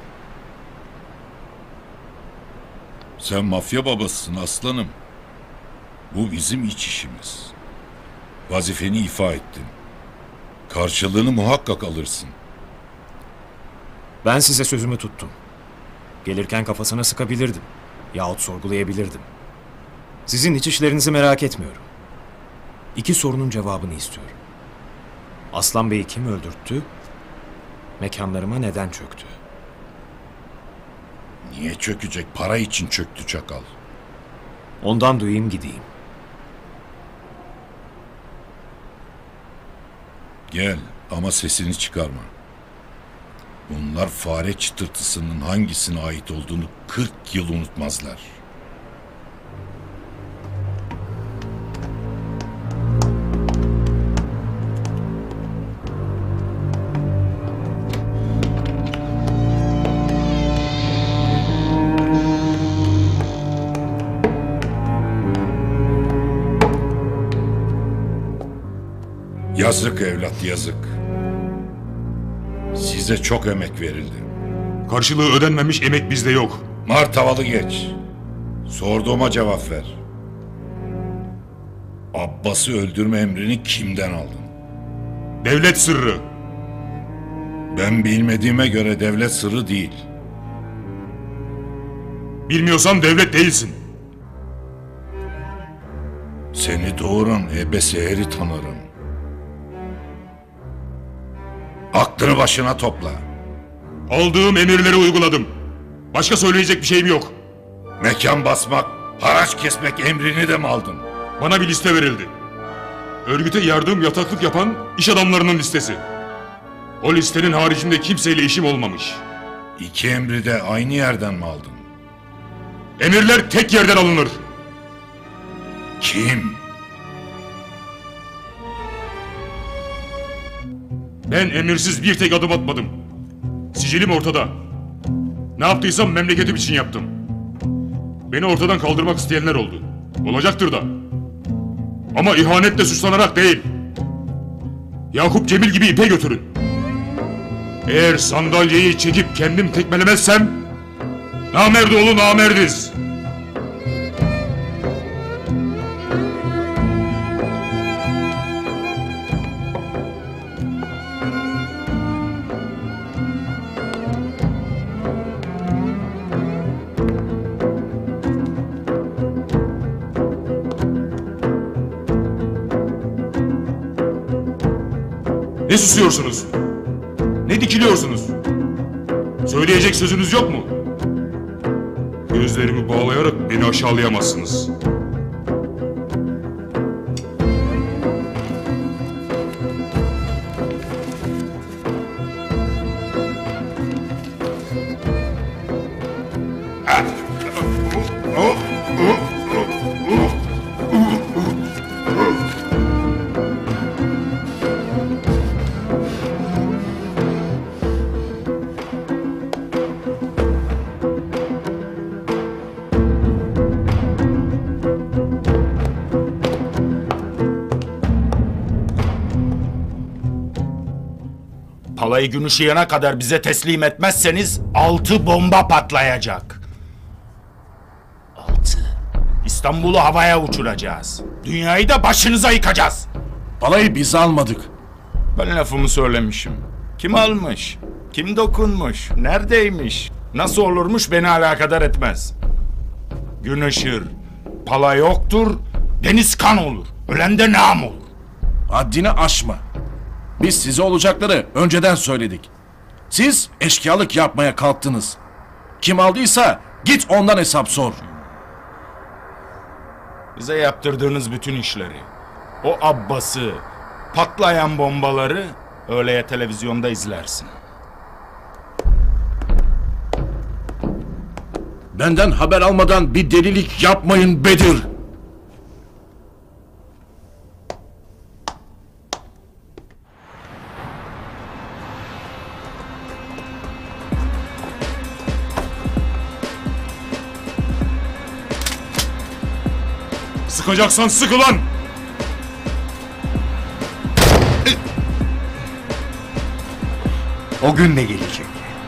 Sen mafya babasısın aslanım. Bu bizim iç işimiz. Vazifeni ifa ettin. Karşılığını muhakkak alırsın. Ben size sözümü tuttum. Gelirken kafasına sıkabilirdim. Yahut sorgulayabilirdim. Sizin iç işlerinizi merak etmiyorum. 2 sorunun cevabını istiyorum. Aslan Bey'i kim öldürttü? Mekanlarıma neden çöktü? Niye çökecek? Para için çöktü çakal. Ondan duyayım gideyim. Gel ama sesini çıkarma. Bunlar fare çıtırtısının hangisine ait olduğunu 40 yıl unutmazlar. Yazık evlat, yazık. Size çok emek verildi. Karşılığı ödenmemiş emek bizde yok. Mart havalı geç. Sorduğuma cevap ver. Abbas'ı öldürme emrini kimden aldın? Devlet sırrı. Ben bilmediğime göre devlet sırrı değil. Bilmiyorsan devlet değilsin. Seni doğuran Ebe Seher'i tanırım. Aklını başına topla. Aldığım emirleri uyguladım. Başka söyleyecek bir şeyim yok. Mekan basmak, haraç kesmek emrini de mi aldın? Bana bir liste verildi. Örgüte yardım, yataklık yapan iş adamlarının listesi. O listenin haricinde kimseyle işim olmamış. 2 emri de aynı yerden mi aldın? Emirler tek yerden alınır. Kim? Ben emirsiz bir tek adım atmadım. Sicilim ortada. Ne yaptıysam memleketim için yaptım. Beni ortadan kaldırmak isteyenler oldu. Olacaktır da. Ama ihanetle suçlanarak değil. Yakup Cemil gibi ipe götürün. Eğer sandalyeyi çekip kendim tekmelemezsem namerdoğlu namerdiz. Ne susuyorsunuz? Ne dikiliyorsunuz? Söyleyecek sözünüz yok mu? Gözlerimi bağlayarak beni aşağılayamazsınız. Balayı gün ışıyana kadar bize teslim etmezseniz 6 bomba patlayacak. 6. İstanbul'u havaya uçuracağız. Dünyayı da başınıza yıkacağız. Balayı biz almadık. Ben lafımı söylemişim. Kim almış? Kim dokunmuş? Neredeymiş? Nasıl olurmuş beni alakadar etmez. Gün ışır. Pala yoktur. Deniz kan olur. Ölen de nam olur. Haddini aşma. Biz size olacakları önceden söyledik. Siz eşkıyalık yapmaya kalktınız. Kim aldıysa git ondan hesap sor. Bize yaptırdığınız bütün işleri, o Abbas'ı, patlayan bombaları öğleye televizyonda izlersin. Benden haber almadan bir delilik yapmayın Bedir. Sıkacaksan sık ulan! O gün de gelecek.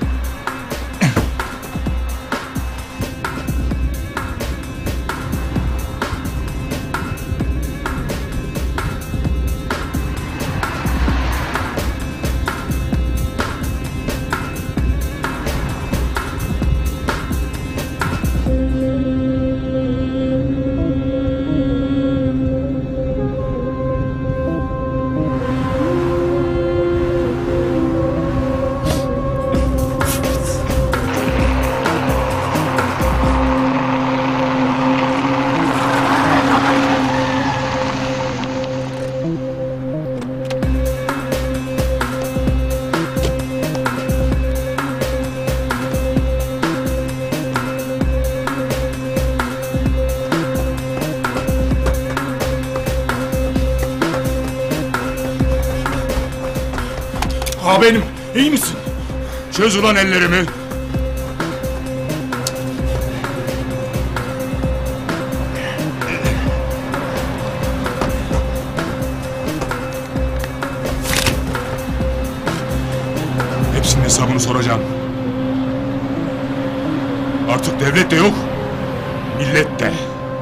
Ha benim, iyi misin? Çöz ulan ellerimi. Hepsinin hesabını soracağım. Artık devlet de yok, millet de.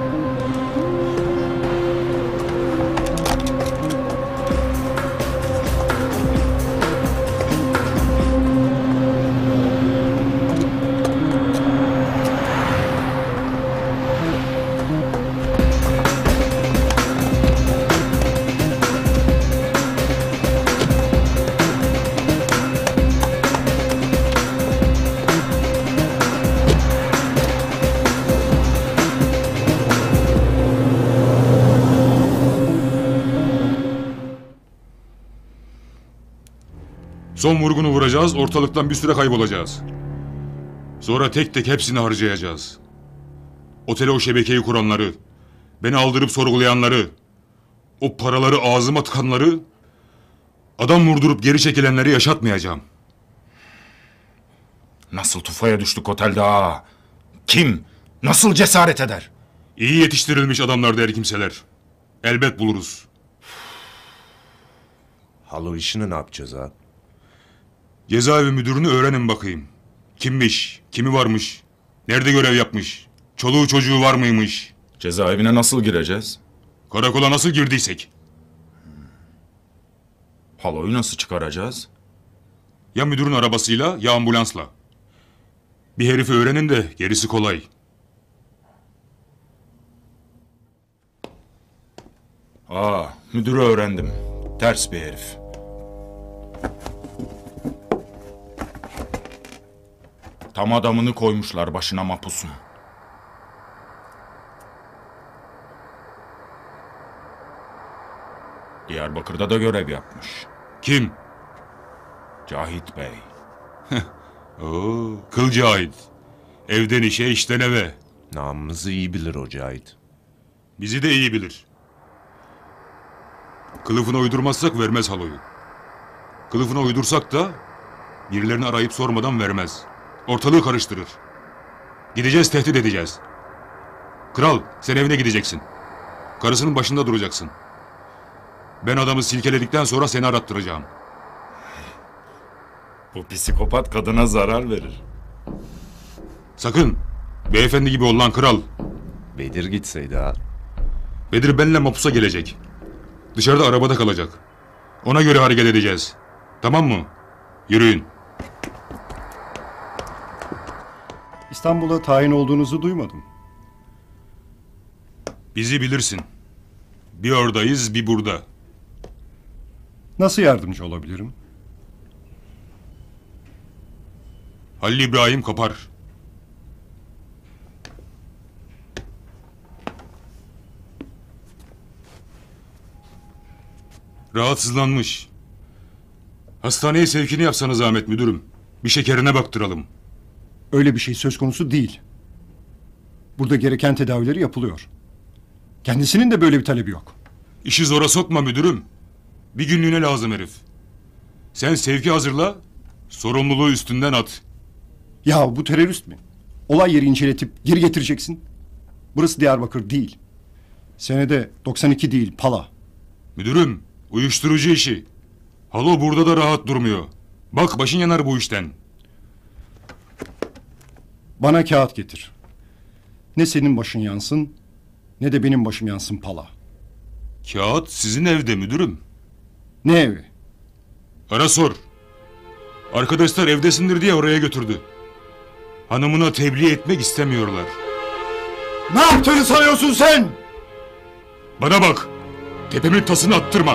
Son vurgunu vuracağız, ortalıktan bir süre kaybolacağız. Sonra tek tek hepsini harcayacağız. Otele o şebekeyi kuranları, beni aldırıp sorgulayanları, o paraları ağzıma tıkanları, adam vurdurup geri çekilenleri yaşatmayacağım. Nasıl tufaya düştük otelde ha? Kim? Nasıl cesaret eder? İyi yetiştirilmiş adamlar der kimseler. Elbet buluruz. Halo işini ne yapacağız ha? Cezaevi müdürünü öğrenin bakayım. Kimmiş, kimi varmış, nerede görev yapmış, çoluğu çocuğu var mıymış? Cezaevine nasıl gireceğiz? Karakola nasıl girdiysek. Haloyu nasıl çıkaracağız? Ya müdürün arabasıyla ya ambulansla. Bir herifi öğrenin de gerisi kolay. Müdürü öğrendim. Ters bir herif. Tam adamını koymuşlar başına mapusun. Diyarbakır'da da görev yapmış. Kim? Cahit Bey. Oo, kıl Cahit. Evden işe, işten eve. Namımızı iyi bilir o Cahit. Bizi de iyi bilir. Kılıfına uydurmazsak vermez haloyu. Kılıfına uydursak da birilerini arayıp sormadan vermez. Ortalığı karıştırır. Gideceğiz, tehdit edeceğiz. Kral, sen evine gideceksin. Karısının başında duracaksın. Ben adamı silkeledikten sonra seni arattıracağım. Bu psikopat kadına zarar verir. Sakın. Beyefendi gibi ol lan kral. Bedir gitseydi ha. Bedir benimle mapusa gelecek. Dışarıda arabada kalacak. Ona göre hareket edeceğiz. Tamam mı? Yürüyün. İstanbul'a tayin olduğunuzu duymadım. Bizi bilirsin. Bir oradayız, bir burada. Nasıl yardımcı olabilirim? Halil İbrahim Kapar. Rahatsızlanmış. Hastaneye sevkini yapsanız Ahmet müdürüm. Bir şekerine baktıralım. Öyle bir şey söz konusu değil. Burada gereken tedavileri yapılıyor. Kendisinin de böyle bir talebi yok. İşi zora sokma müdürüm. Bir günlüğüne lazım herif. Sen sevki hazırla, sorumluluğu üstünden at. Ya bu terörist mi? Olay yeri inceletip geri getireceksin. Burası Diyarbakır değil. Senede 92 değil Pala. Müdürüm, uyuşturucu işi. Halo burada da rahat durmuyor. Bak başın yanar bu işten. Bana kağıt getir. Ne senin başın yansın, ne de benim başım yansın Pala. Kağıt sizin evde müdürüm. Ne evi? Ara sor. Arkadaşlar evdesindir diye oraya götürdü. Hanımına tebliğ etmek istemiyorlar. Ne yaptığını sanıyorsun sen? Bana bak. Tepemin tasını attırma.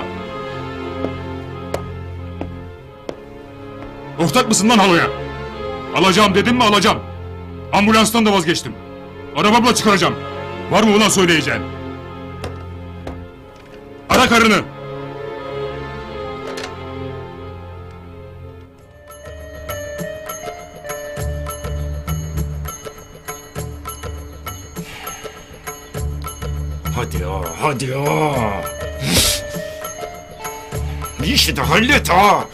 Ortak mısın lan haloya? Alacağım dedim mi alacağım. Ambulanstan da vazgeçtim. Arabamla çıkaracağım. Var mı ulan söyleyeceğin? Ara karını. Hadi ya, hadi ya. Bir işi de hallet ha.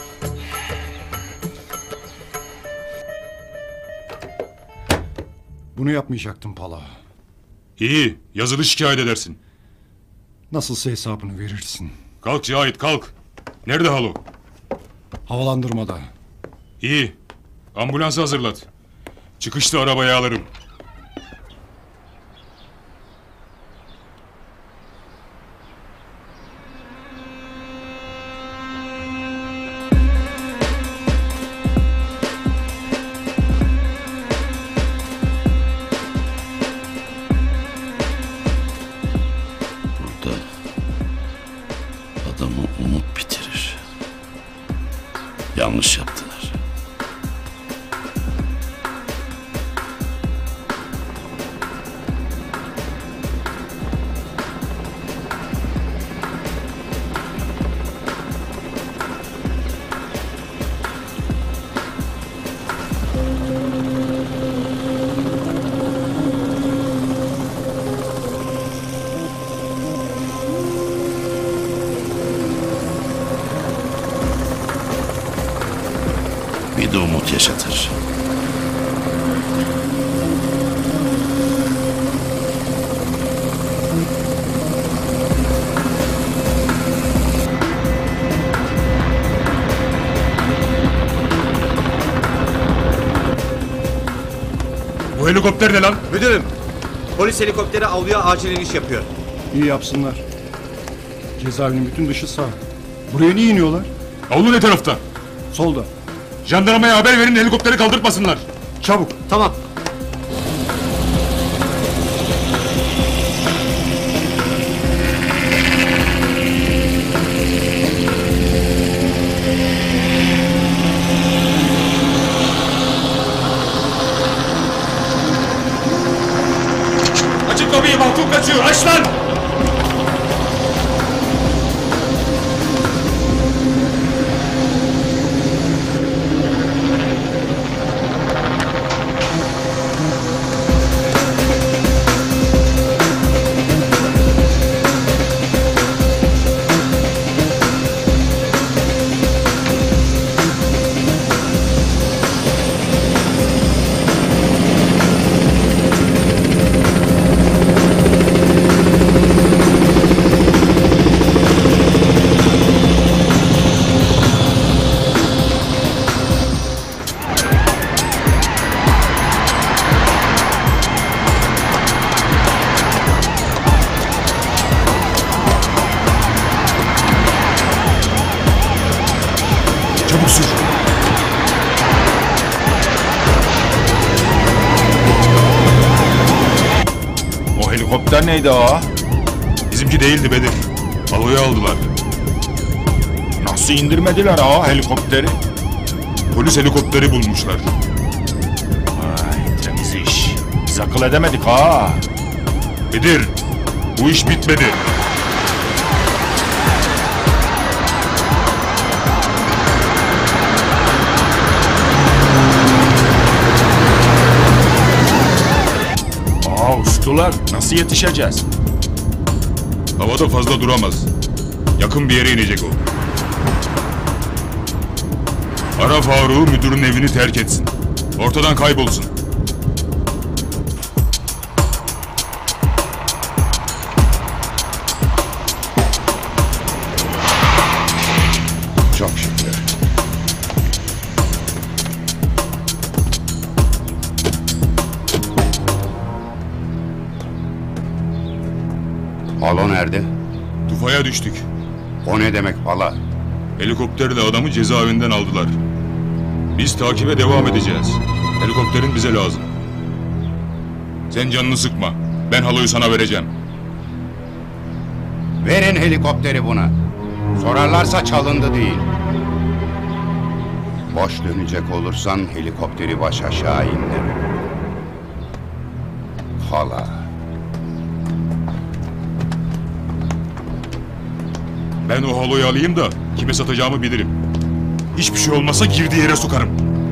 Bunu yapmayacaktım Pala. İyi, yazılı şikayet edersin. Nasılsa hesabını verirsin. Kalk Cahit kalk. Nerede halo? Havalandırmada. İyi, ambulansı hazırlat. Çıkışta arabaya alırım. Adamı umut bitirir. Yanlış yaptılar. Bir de umut yaşatır. Bu helikopter ne lan? Müdürüm, polis helikopteri avluya acil iniş yapıyor. İyi yapsınlar. Cezaevinin bütün dışı sağ. Buraya niye iniyorlar? Avlu ne tarafta? Solda. Jandarmaya haber verin helikopteri kaldırtmasınlar. Çabuk. Tamam. Açın kapıyı mahkum kaçıyor aç lan! helikopter neydi o? Bizimki değildi Bedir. Halo'yu aldılar. Nasıl indirmediler o helikopteri? Polis helikopteri bulmuşlar. Vay temiz iş. Biz akıl edemedik ha. Bedir, bu iş bitmedi. Uçtular. Nasıl yetişeceğiz? Havada fazla duramaz. Yakın bir yere inecek o. Ara Faruk'u müdürün evini terk etsin. Ortadan kaybolsun. Çok şükür. Halo nerede? Tufaya düştük. O ne demek hala? Helikopterle adamı cezaevinden aldılar. Biz takibe devam edeceğiz. Helikopterin bize lazım. Sen canını sıkma. Ben haloyu sana vereceğim. Verin helikopteri buna. Sorarlarsa çalındı değil. Boş dönecek olursan helikopteri baş aşağı indir. Hala. Ben o haloyu alayım da kime satacağımı bilirim. Hiçbir şey olmasa girdiği yere sokarım.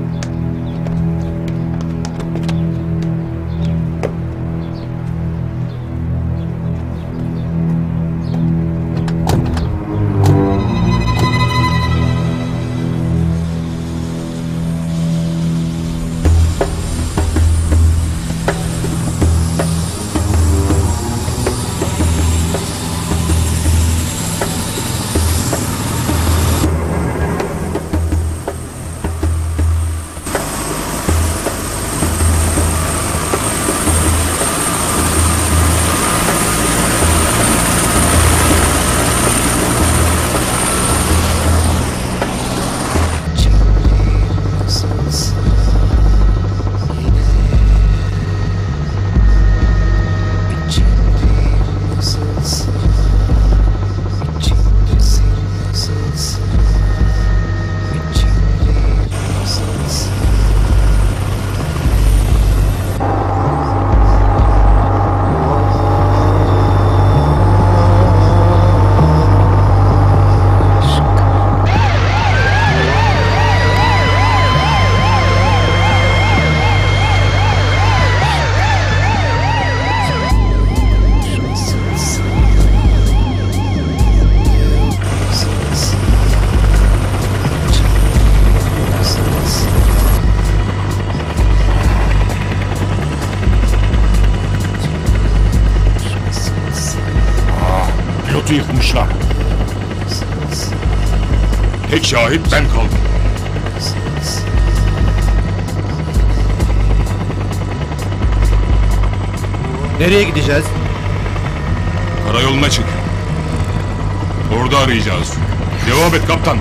Pilotu yıkmışlar. Tek şahit ben kaldım. Nereye gideceğiz? Karayoluna çık. Orada arayacağız. Devam et kaptan.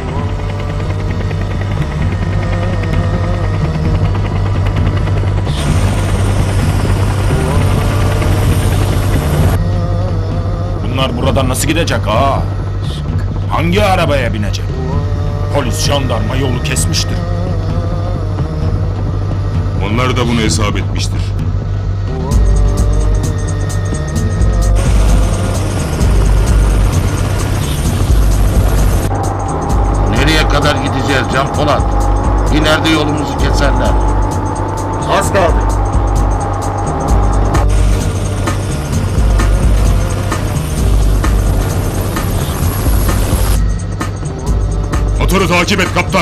Bunlar buradan nasıl gidecek ha? Hangi arabaya binecek? Polis, jandarma yolu kesmiştir. Onlar da bunu hesap etmiştir. Nereye kadar gideceğiz Can Polat? İleride yolumuzu keserler. Az kaldı. Motoru takip et kaptan.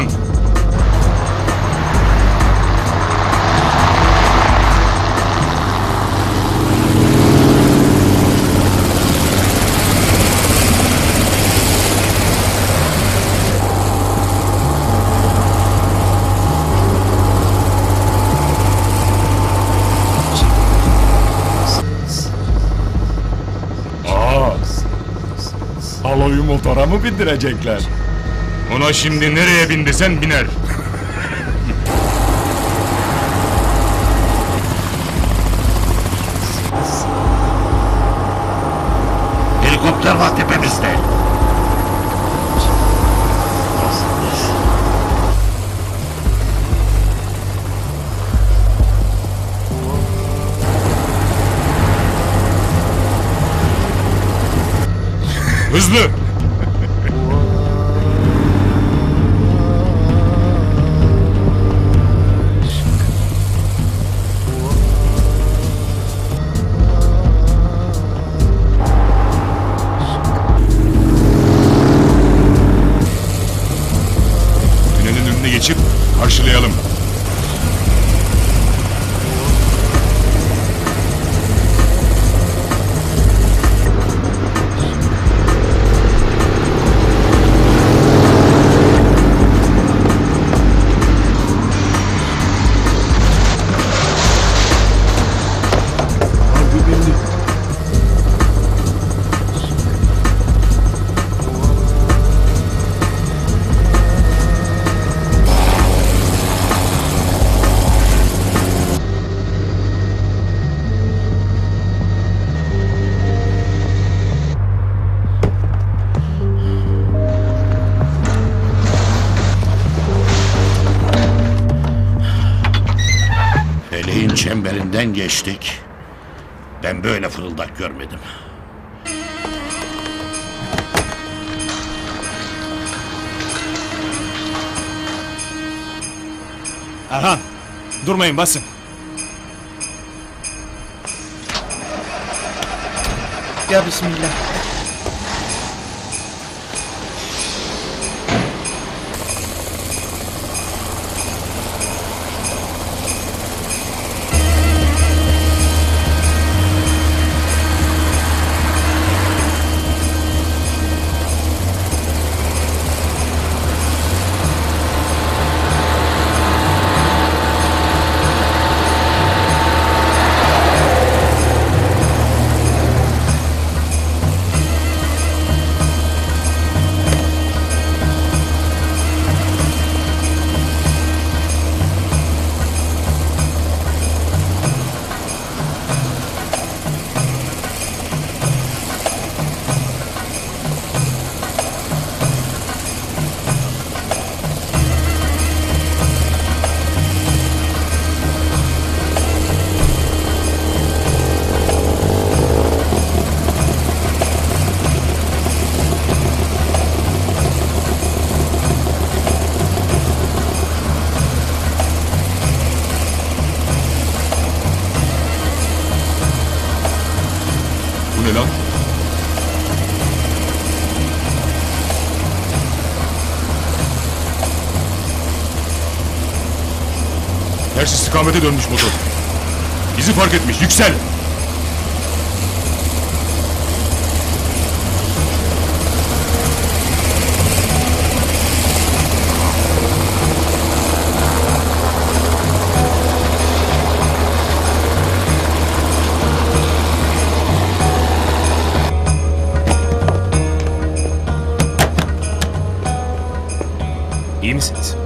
Haloyu motora mı bindirecekler? Ona şimdi nereye bindirsen biner. Helikopter var tepemizde. Hızlı! Tünelin önüne geçip karşılayalım. Feleğin çemberinden geçtik. Ben böyle fırıldak görmedim. Erhan, durmayın basın. Ya bismillah. Bu ne lan? Ters istikamete dönmüş motor. Bizi fark etmiş. Yüksel! İyi misiniz?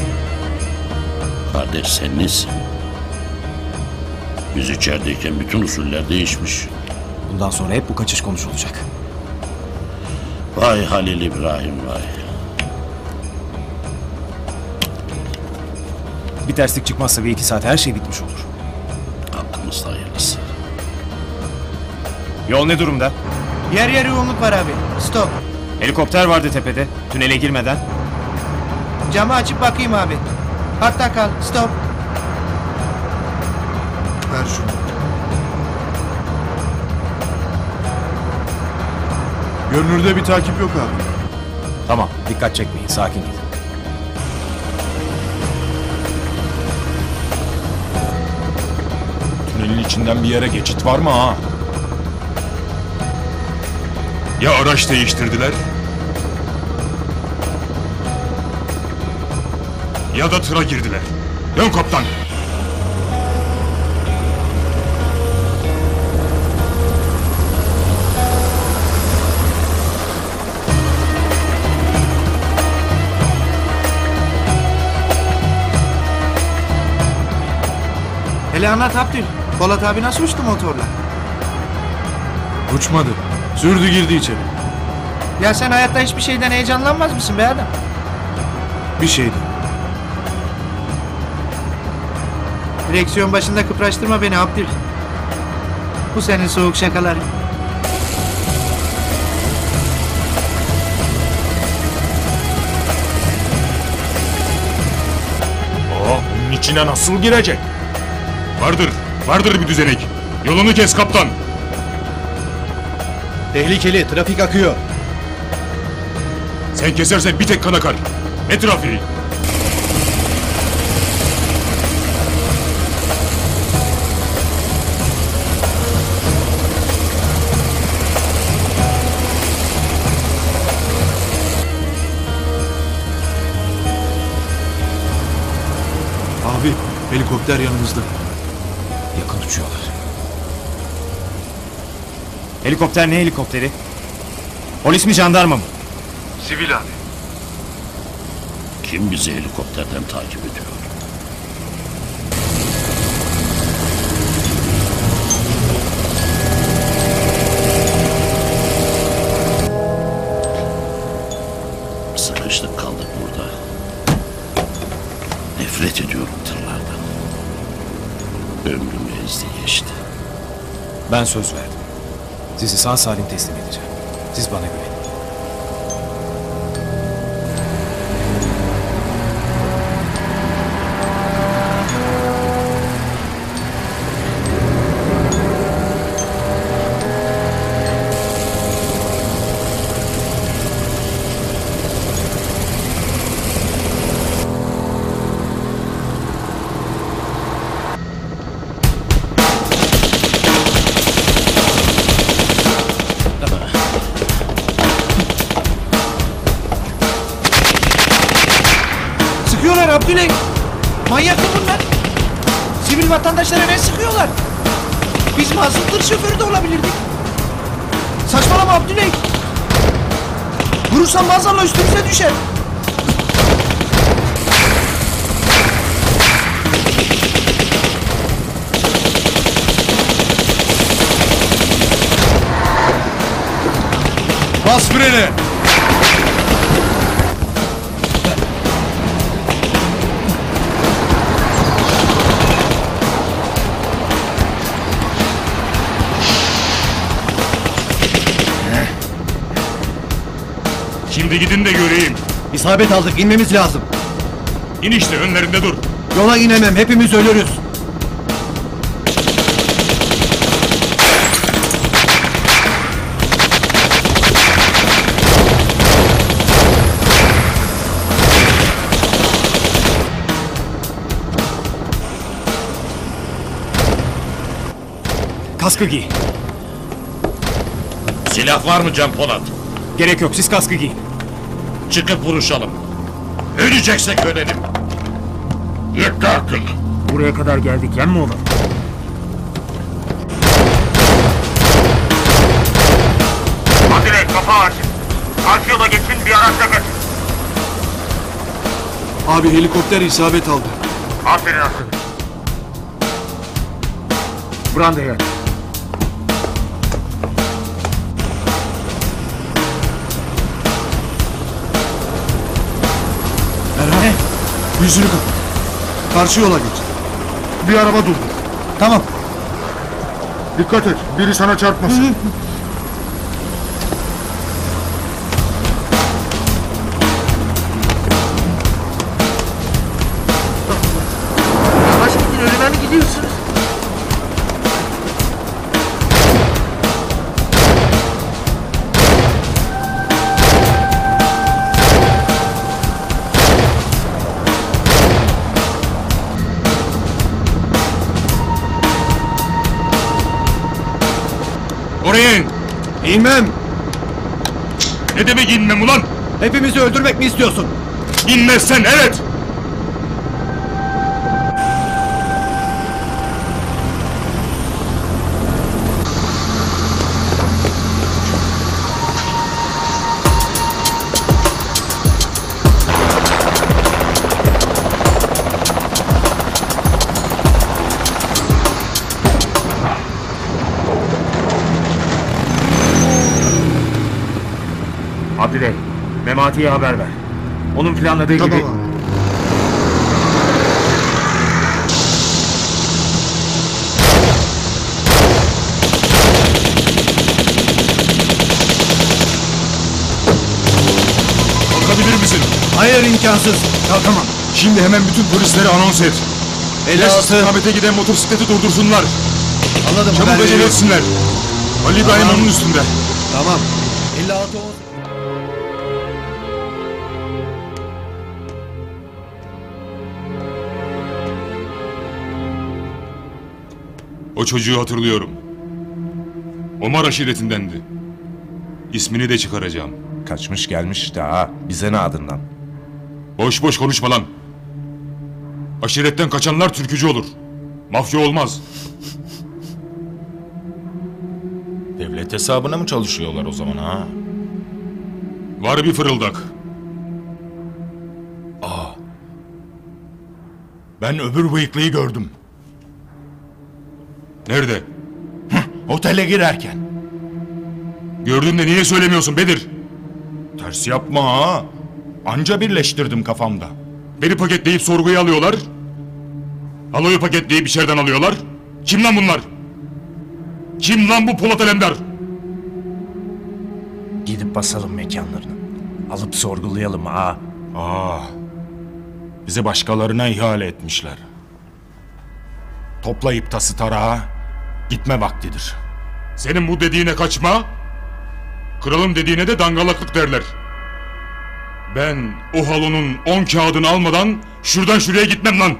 Kardeş sen nesin? Biz içerideyken bütün usuller değişmiş. Bundan sonra hep bu kaçış konuşulacak. Vay Halil İbrahim vay. Bir terslik çıkmazsa bir 2 saat her şey bitmiş olur. Hakkımızda hayırlısı. Yol ne durumda? Yer yer yoğunluk var abi. Stop. Helikopter vardı tepede. Tünele girmeden. Camı açıp bakayım abi. Hatta kal. Stop. Ver şunu. Görünürde bir takip yok abi. Tamam, dikkat çekmeyin. Sakin gidin. Tünelin içinden bir yere geçit var mı ha? Ya araç değiştirdiler? Ya da tıra girdiler. Dön kaptan! Hele anlat Abdül. Polat abi nasıl uçtu motorla? Uçmadı. Sürdü girdi içeri. Ya sen hayatta hiçbir şeyden heyecanlanmaz mısın be adam? Bir şeydi. Direksiyon başında kıpraştırma beni Abdül. Bu senin soğuk şakaların. Bunun içine nasıl girecek? Vardır bir düzenek. Yolunu kes kaptan. Tehlikeli, trafik akıyor. Sen kesersen bir tek kan akar. Ne trafiği? Abi helikopter yanımızda. Yakın uçuyorlar. Helikopter ne helikopteri? Polis mi jandarma mı? Sivil abi. Kim bizi helikopterden takip ediyor? Sıkıştık kaldık burada. Nefret ediyorum tırlardan. Ömrüm ezdi geçti. Ben söz verdim. Sizi sağ salim teslim edeceğim. Siz bana güvenin. Sıkıyorlar Abdüley. Manyak mı bunlar? Sivil vatandaşlara ne sıkıyorlar? Biz masum tır şoförü de olabilirdik. Saçmalama Abdüley. Vurursan maazallah üstümüze düşer. Bas freni. Şimdi gidin de göreyim. İsabet aldık, inmemiz lazım. İn işte, önlerinde dur. Yola inemem, hepimiz ölürüz. Kaskı giy. Silah var mı Can Polat? Gerek yok, siz kaskı giyin. Çıkıp vuruşalım. Öleceksek ölelim. Yetti artık. Buraya kadar geldik, yan mı olur? Adile kapağı aç. Karşı yola geçin, bir araçla kaçın. Abi helikopter isabet aldı. Aferin asıl. Brandaya. Erhan, yüzünü kapat. Karşı yola geç. Bir araba durdu. Tamam. Dikkat et, biri sana çarpmasın. Yavaş gidin, önüme mi gidiyorsunuz? Oraya in. İnmem. Ne demek inmem ulan? Hepimizi öldürmek mi istiyorsun? İnmezsen evet. Abdüley, Memati'ye haber ver. Onun planladığı gibi... Kalkabilir misin? Hayır, imkansız. Kalkamam. Şimdi hemen bütün polisleri anons et. 56. İstikamete giden motosikleti durdursunlar. Anladım. Çabuk acele etsinler. Ali İbrahim onun üstünde. Tamam. 56 O çocuğu hatırlıyorum. Omar aşiretindendi. İsmini de çıkaracağım. Kaçmış gelmiş işte ha. Bize ne adından? Boş boş konuşma lan. Aşiretten kaçanlar türkücü olur. Mafya olmaz. Devlet hesabına mı çalışıyorlar o zaman ha? Var bir fırıldak. Ben öbür bıyıklıyı gördüm. Nerede? Otele girerken. Gördün de niye söylemiyorsun Bedir? Ters yapma ha. Anca birleştirdim kafamda. Beni paketleyip sorguya alıyorlar. Haloyu paketleyip içeriden alıyorlar. Kim lan bunlar? Kim lan bu Polat Alemdar? Gidip basalım mekanlarını. Alıp sorgulayalım ha. Bizi başkalarına ihale etmişler. Toplayıp tası tarağa gitme vaktidir. Senin bu dediğine kaçma, kralın dediğine de dangalaklık derler. Ben o halonun 10 kağıdını almadan şuradan şuraya gitmem lan.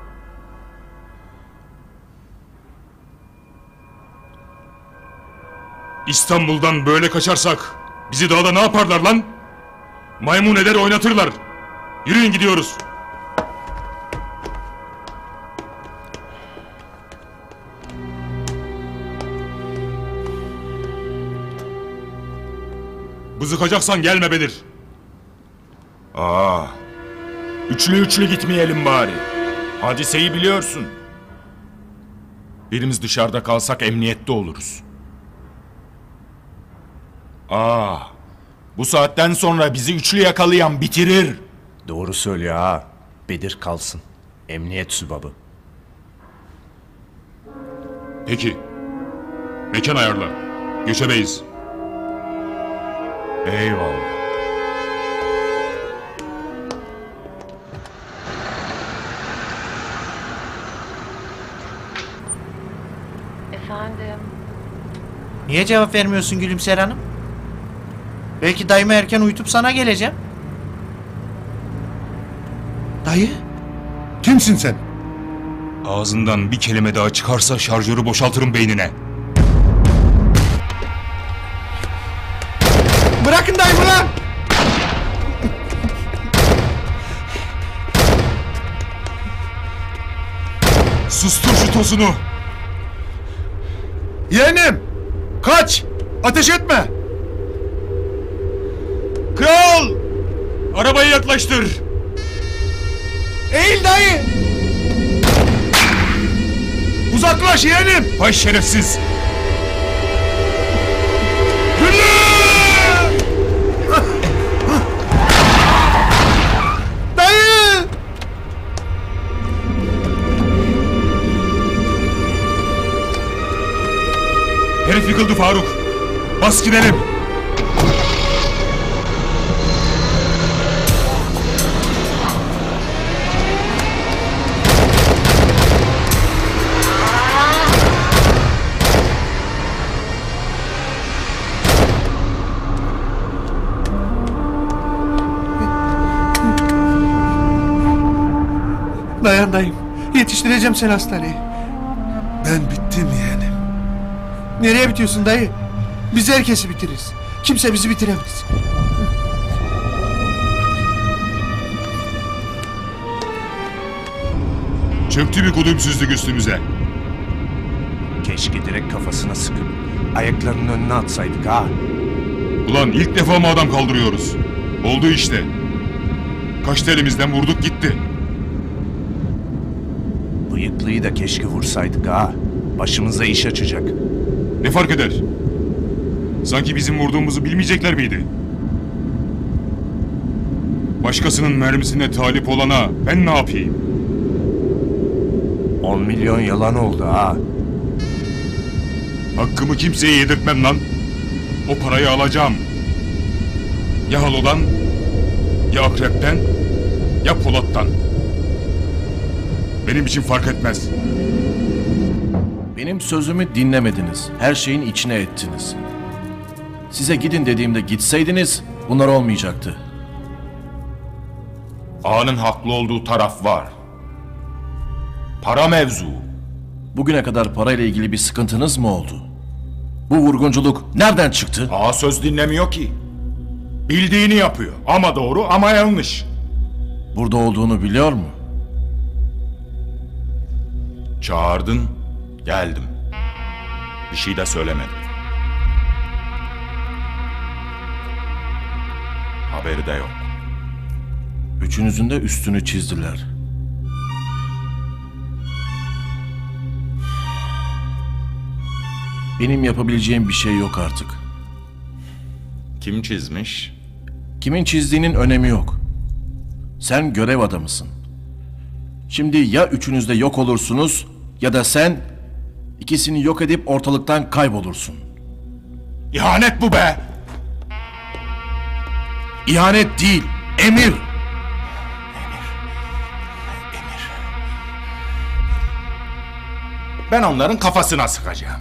İstanbul'dan böyle kaçarsak bizi dağda ne yaparlar lan? Maymun eder oynatırlar. Yürüyün gidiyoruz. Bızıkacaksan gelme Bedir. Üçlü gitmeyelim bari. Hadiseyi biliyorsun. Birimiz dışarıda kalsak emniyette oluruz. Bu saatten sonra bizi üçlü yakalayan bitirir. Doğru söylüyor ha. Bedir kalsın. Emniyet sübabı. Peki. Mekan ayarla. Göçebeyiz. Eyvallah. Efendim? Niye cevap vermiyorsun Gülümser Hanım? Belki dayımı erken uyutup sana geleceğim. Dayı? Kimsin sen? Ağzından bir kelime daha çıkarsa şarjörü boşaltırım beynine. Bırakın dayımı lan! Sustur şu tosunu. Yeğenim! Kaç! Ateş etme! Kral! Arabayı yaklaştır. Eğil dayı! Uzaklaş yeğenim! Vay şerefsiz! Dayı! Herif yıkıldı Faruk. Bas gidelim. Dayan dayım. Yetiştireceğim seni hastaneye. Ben bittim yeğenim. Nereye bitiyorsun dayı? Biz herkesi bitiririz. Kimse bizi bitiremez. Çöktü bir kudümsüzlük üstümüze. Keşke direkt kafasına sıkıp ayaklarının önüne atsaydık ha. Ulan ilk defa mı adam kaldırıyoruz? Oldu işte. Kaçtı elimizden, vurduk gitti. Bıyıklıyı da keşke vursaydık ha. Başımıza iş açacak. Ne fark eder? Sanki bizim vurduğumuzu bilmeyecekler miydi? Başkasının mermisine talip olana ben ne yapayım? 10 milyon yalan oldu ha. Hakkımı kimseye yedirtmem lan. O parayı alacağım. Ya Halo'dan, ya Akrep'ten, ya Polat'tan. Benim için fark etmez. Benim sözümü dinlemediniz. Her şeyin içine ettiniz. Size gidin dediğimde gitseydiniz bunlar olmayacaktı. Ağanın haklı olduğu taraf var. Para mevzu. Bugüne kadar parayla ilgili bir sıkıntınız mı oldu? Bu vurgunculuk nereden çıktı? Ağa söz dinlemiyor ki. Bildiğini yapıyor. Ama doğru ama yanlış. Burada olduğunu biliyor mu? Çağırdın, geldim. Bir şey de söylemedim. Haberi de yok. Üçünüzün de üstünü çizdiler. Benim yapabileceğim bir şey yok artık. Kim çizmiş? Kimin çizdiğinin önemi yok. Sen görev adamısın. Şimdi ya üçünüz de yok olursunuz ya da sen ikisini yok edip ortalıktan kaybolursun. İhanet bu be! İhanet değil, emir! Ben onların kafasına sıkacağım.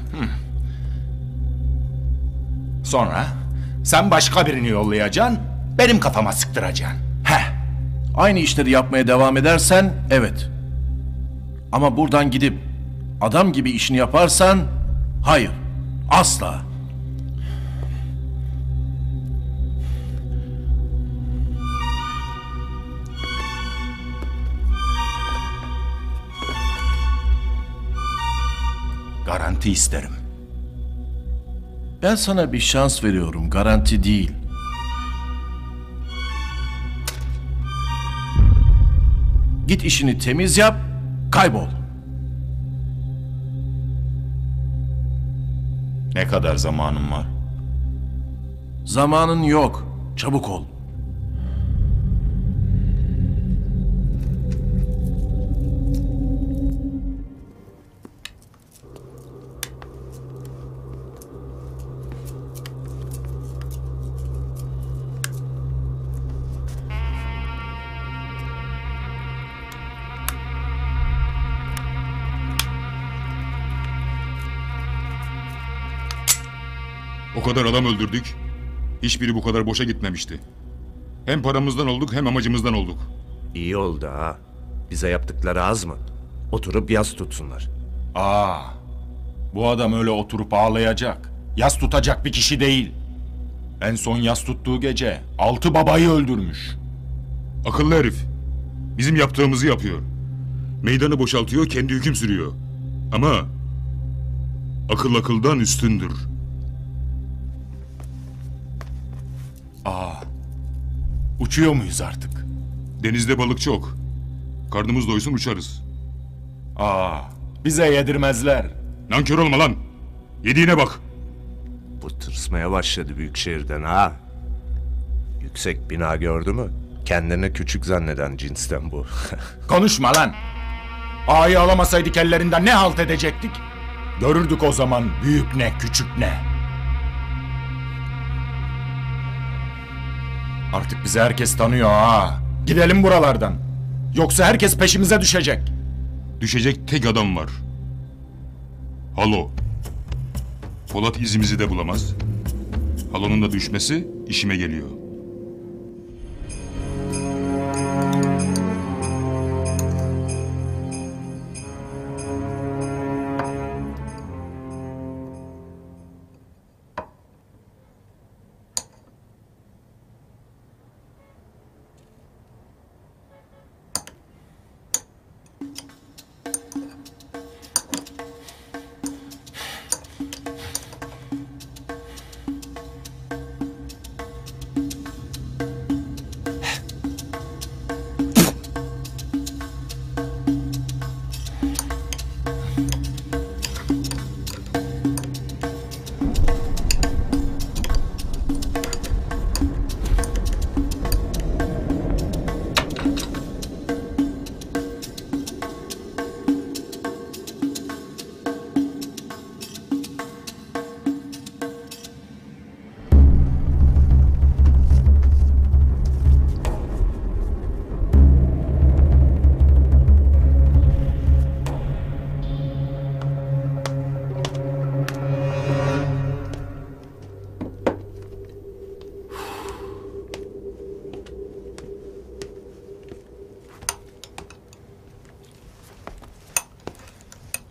Sonra sen başka birini yollayacaksın, benim kafama sıktıracaksın. Aynı işleri yapmaya devam edersen evet. Ama buradan gidip adam gibi işini yaparsan hayır. Asla. Garanti isterim. Ben sana bir şans veriyorum, garanti değil. Git işini temiz yap, kaybol. Ne kadar zamanım var? Zamanın yok, çabuk ol. O kadar adam öldürdük. Hiçbiri bu kadar boşa gitmemişti. Hem paramızdan olduk hem amacımızdan olduk. İyi oldu ha. Bize yaptıkları az mı? Oturup yas tutsunlar. Bu adam öyle oturup ağlayacak, yas tutacak bir kişi değil. En son yas tuttuğu gece 6 babayı öldürmüş. Akıllı herif. Bizim yaptığımızı yapıyor. Meydanı boşaltıyor, kendi hüküm sürüyor. Ama akıl akıldan üstündür. Uçuyor muyuz artık? Denizde balık çok. Karnımız doysun uçarız. Bize yedirmezler. Nankör olma lan. Yediğine bak. Bu tırsmaya başladı büyük şehirden ha. Yüksek bina gördü mü? Kendini küçük zanneden cinsten bu. Konuşma lan. Ağayı alamasaydık ellerinden ne halt edecektik? Görürdük o zaman büyük ne küçük ne. Artık bizi herkes tanıyor ha. Gidelim buralardan. Yoksa herkes peşimize düşecek. Düşecek tek adam var. Halo. Polat izimizi de bulamaz. Halo'nun da düşmesi işime geliyor.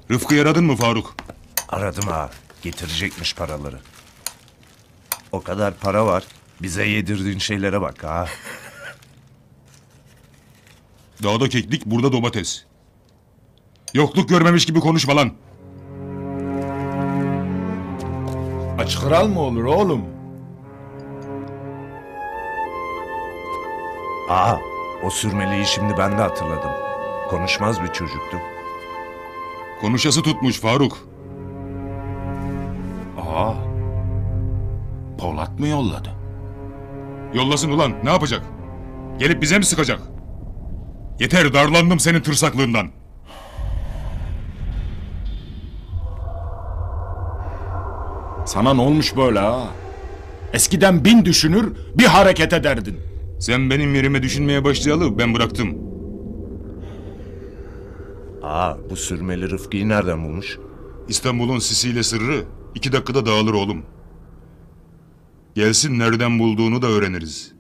Rıfkı'yı aradın mı Faruk? Aradım ağa. Getirecekmiş paraları. O kadar para var. Bize yedirdiğin şeylere bak ha. Dağda keklik, burada domates. Yokluk görmemiş gibi konuşma lan. Aç kral mı olur oğlum? Aa, o sürmeliyi şimdi ben de hatırladım. Konuşmaz bir çocuktu. Konuşası tutmuş Faruk. Aa, Polat mı yolladı? Yollasın ulan, ne yapacak? Gelip bize mi sıkacak? Yeter, darlandım senin tırsaklığından. Sana ne olmuş böyle ha? Eskiden 1000 düşünür, bir hareket ederdin. Sen benim yerime düşünmeye başlayalı ben bıraktım. Aa, bu sürmeli Rıfkı'yı nereden bulmuş? İstanbul'un sisiyle sırrı 2 dakikada dağılır oğlum. Gelsin, nereden bulduğunu da öğreniriz.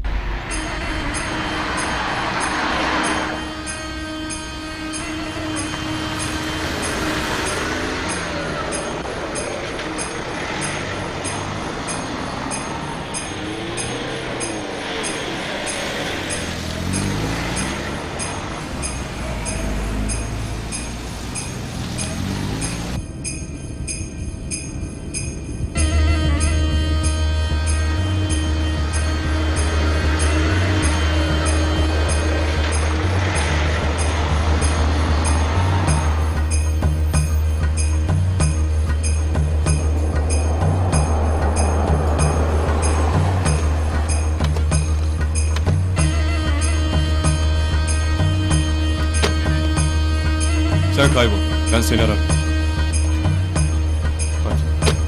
Sen kaybol. Ben seni ararım. Hadi.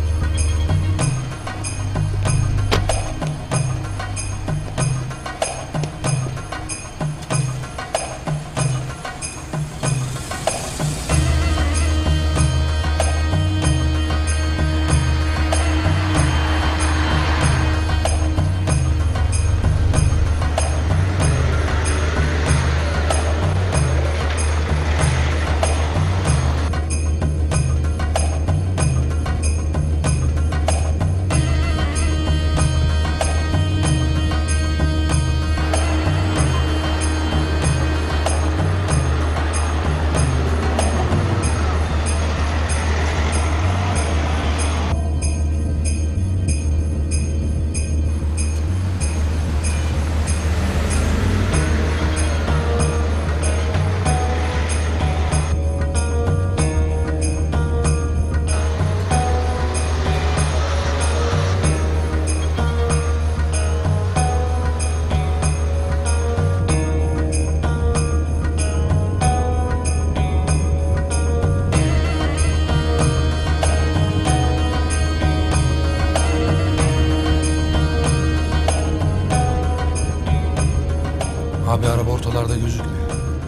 Abi araba ortalarda gözükmüyor.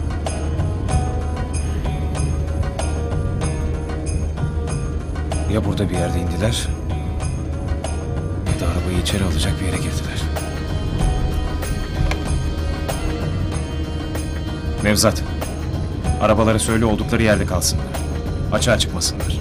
Ya burada bir yerde indiler ya da arabayı içeri alacak bir yere girdiler. Nevzat, arabalara söyle oldukları yerde kalsınlar. Açığa çıkmasınlar.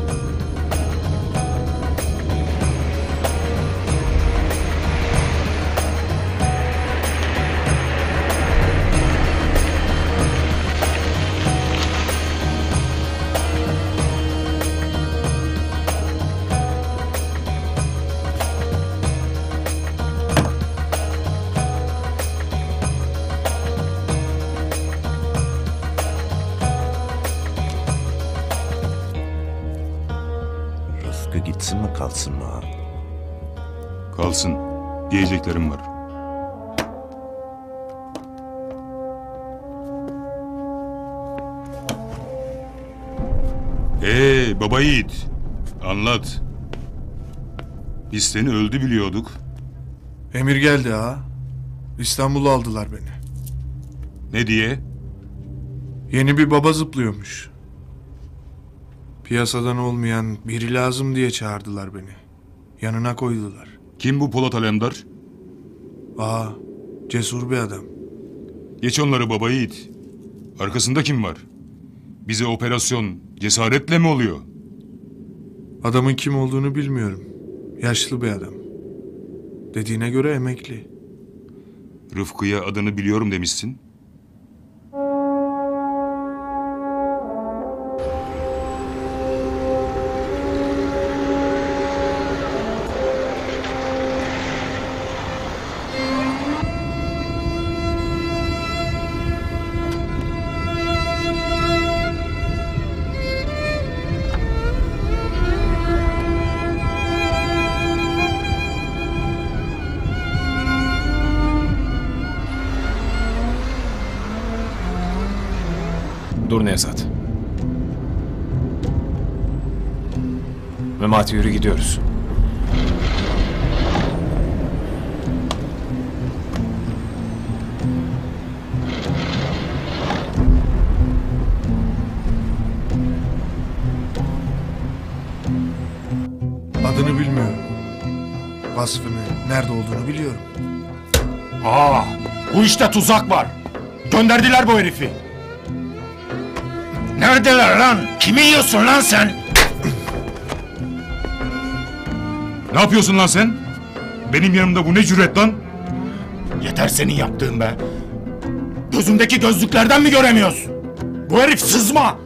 Rıfkı gitsin mi kalsın mı ha? Kalsın. Diyeceklerim var. Baba yiğit. Anlat. Biz seni öldü biliyorduk. Emir geldi ha. İstanbul'a aldılar beni. Ne diye? Yeni bir baba zıplıyormuş. Piyasadan olmayan biri lazım diye çağırdılar beni. Yanına koydular. Kim bu Polat Alemdar? Cesur bir adam. Geç onları baba yiğit. Arkasında kim var? Bize operasyon, Cesaretle mi oluyor? Adamın kim olduğunu bilmiyorum. Yaşlı bir adam. Dediğine göre emekli. Rıfkı'ya adını biliyorum demişsin. Dur Nevzat. Memati yürü gidiyoruz. Adını bilmiyorum. Vasfını, nerede olduğunu biliyorum. Bu işte tuzak var. Gönderdiler bu herifi. Neredeler lan? Kimi yiyorsun lan sen? Ne yapıyorsun lan sen? Benim yanımda bu ne cüret lan? Yeter senin yaptığın be. Gözümdeki gözlüklerden mi göremiyorsun? Bu herif sızma.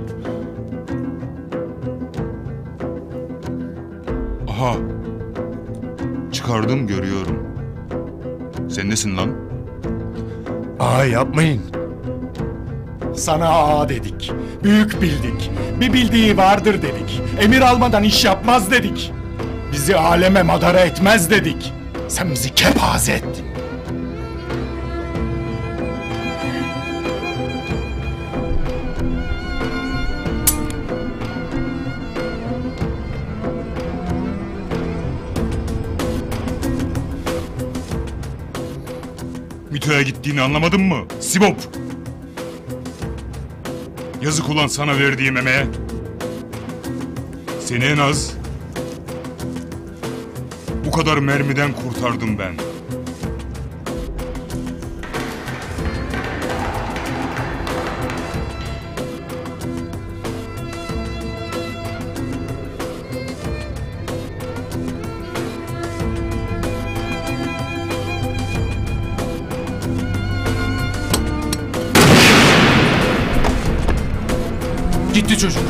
Aha. Çıkardım görüyorum. Sen nesin lan? Yapmayın. Sana ağa dedik. Büyük bildik. Bir bildiği vardır dedik. Emir almadan iş yapmaz dedik. Bizi aleme madara etmez dedik. Sen bizi kepaze ettin. MİTÖ'ye gittiğini anlamadın mı? Sibop! Yazık ulan sana verdiğim emeğe. Seni en az bu kadar mermiden kurtardım ben. Gitti çocuk.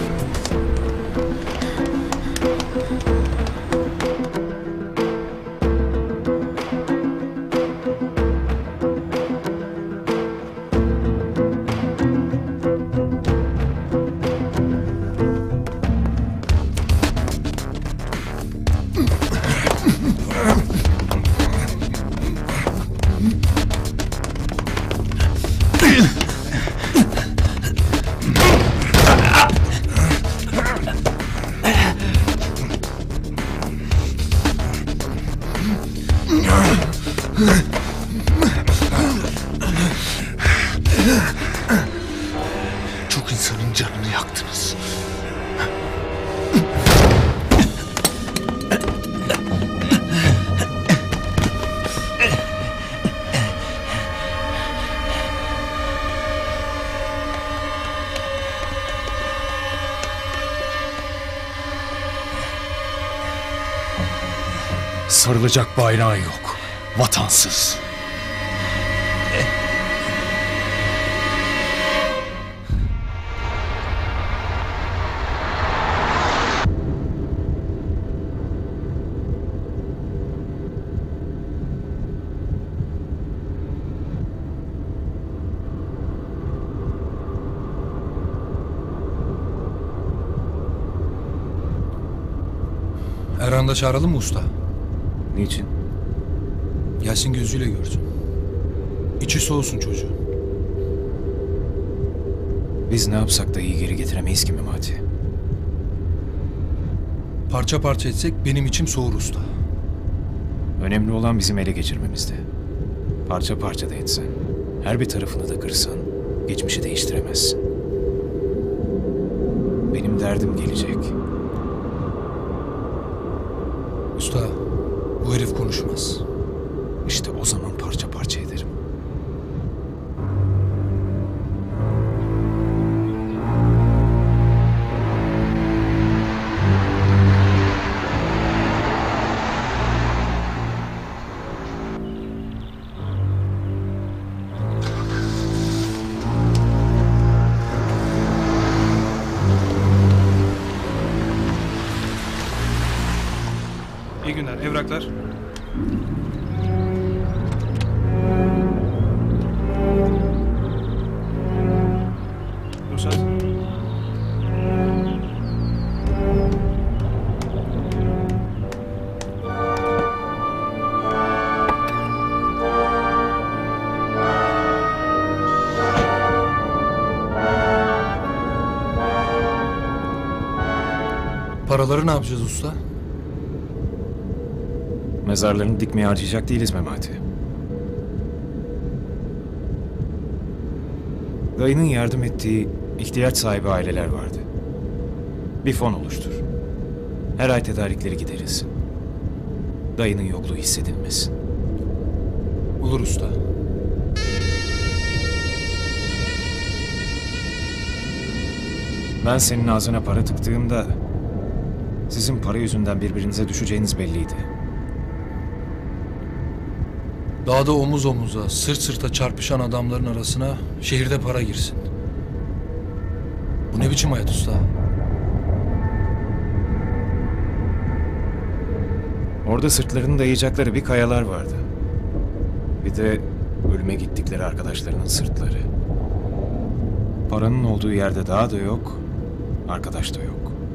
Çok insanın canını yaktınız. Sarılacak bayrağın yok. Vatansız. Erhan'ı da çağıralım mı usta? Niçin? Gelsin gözüyle görsün. İçi soğusun çocuğun. Biz ne yapsak da iyi geri getiremeyiz ki Memati. Parça parça etsek benim içim soğur usta. Önemli olan bizim ele geçirmemizde. Parça parça da etsen, her bir tarafını da kırsan, geçmişi değiştiremezsin. Benim derdim gelecek. Usta, bu herif konuşmaz. İşte o zaman parça parça ederim. evraklar. Ruhsat. Paraları ne yapacağız usta? Mezarlarını dikmeye harcayacak değiliz Memati. Dayının yardım ettiği ihtiyaç sahibi aileler vardı. Bir fon oluştur. Her ay tedarikleri gideriz. Dayının yokluğu hissedilmesin. Olur usta. Ben senin ağzına para tıktığımda sizin para yüzünden birbirinize düşeceğiniz belliydi. Dağda omuz omuza, sırt sırta çarpışan adamların arasına şehirde para girsin. Bu ne biçim hayat usta? Orada sırtlarını dayayacakları bir kayalar vardı. Bir de ölüme gittikleri arkadaşlarının sırtları. Paranın olduğu yerde dağ da yok, arkadaş da yok.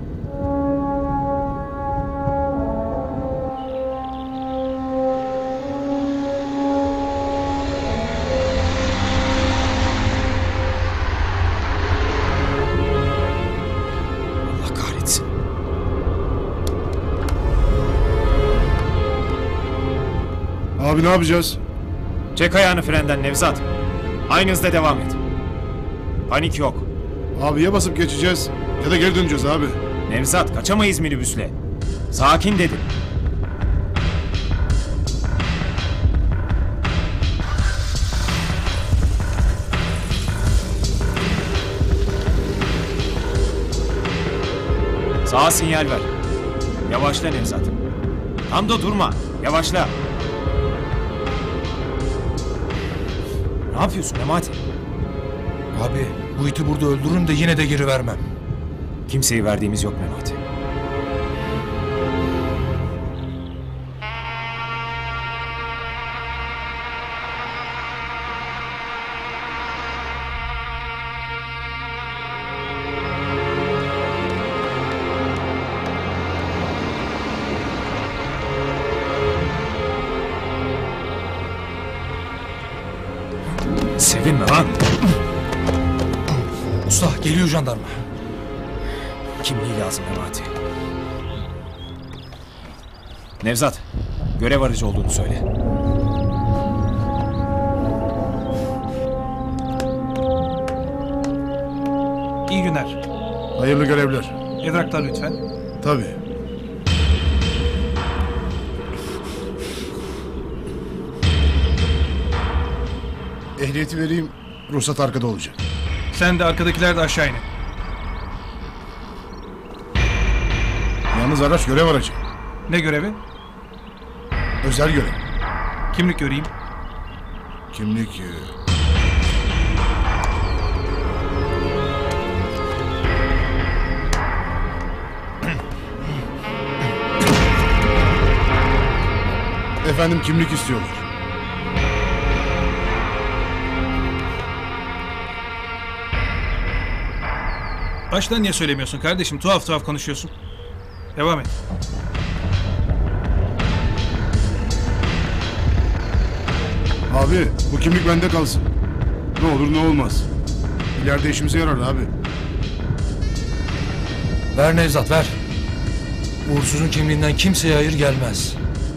Allah kahretsin. Abi ne yapacağız? Çek ayağını frenden Nevzat. Aynı hızda devam et. Panik yok. Abi ya basıp geçeceğiz ya da geri döneceğiz abi. Nevzat kaçamayız minibüsle. Sakin dedim. Sağa sinyal ver. Yavaşla Nevzat. Tam da durma. Yavaşla. Ne yapıyorsun Memati? Abi bu iti burada öldürün de yine de geri vermem. Kimseyi verdiğimiz yok Memati. Sevinme lan. Usta geliyor jandarma. Kimliği lazım Memati. Nevzat, görev aracı olduğunu söyle. İyi günler. Hayırlı görevler. Evraklar lütfen. Tabii. Ehliyeti vereyim, ruhsat arkada olacak. Sen de arkadakiler de aşağı inin. Yalnız araç görev aracı. Ne görevi? Özel görev. Kimlik göreyim. Kimlik... Efendim kimlik istiyorlar. Baştan niye söylemiyorsun kardeşim? Tuhaf tuhaf konuşuyorsun. Devam et. Abi bu kimlik bende kalsın. Ne olur ne olmaz. İleride işimize yarar abi. Ver Nevzat ver. Uğursuzun kimliğinden kimseye hayır gelmez.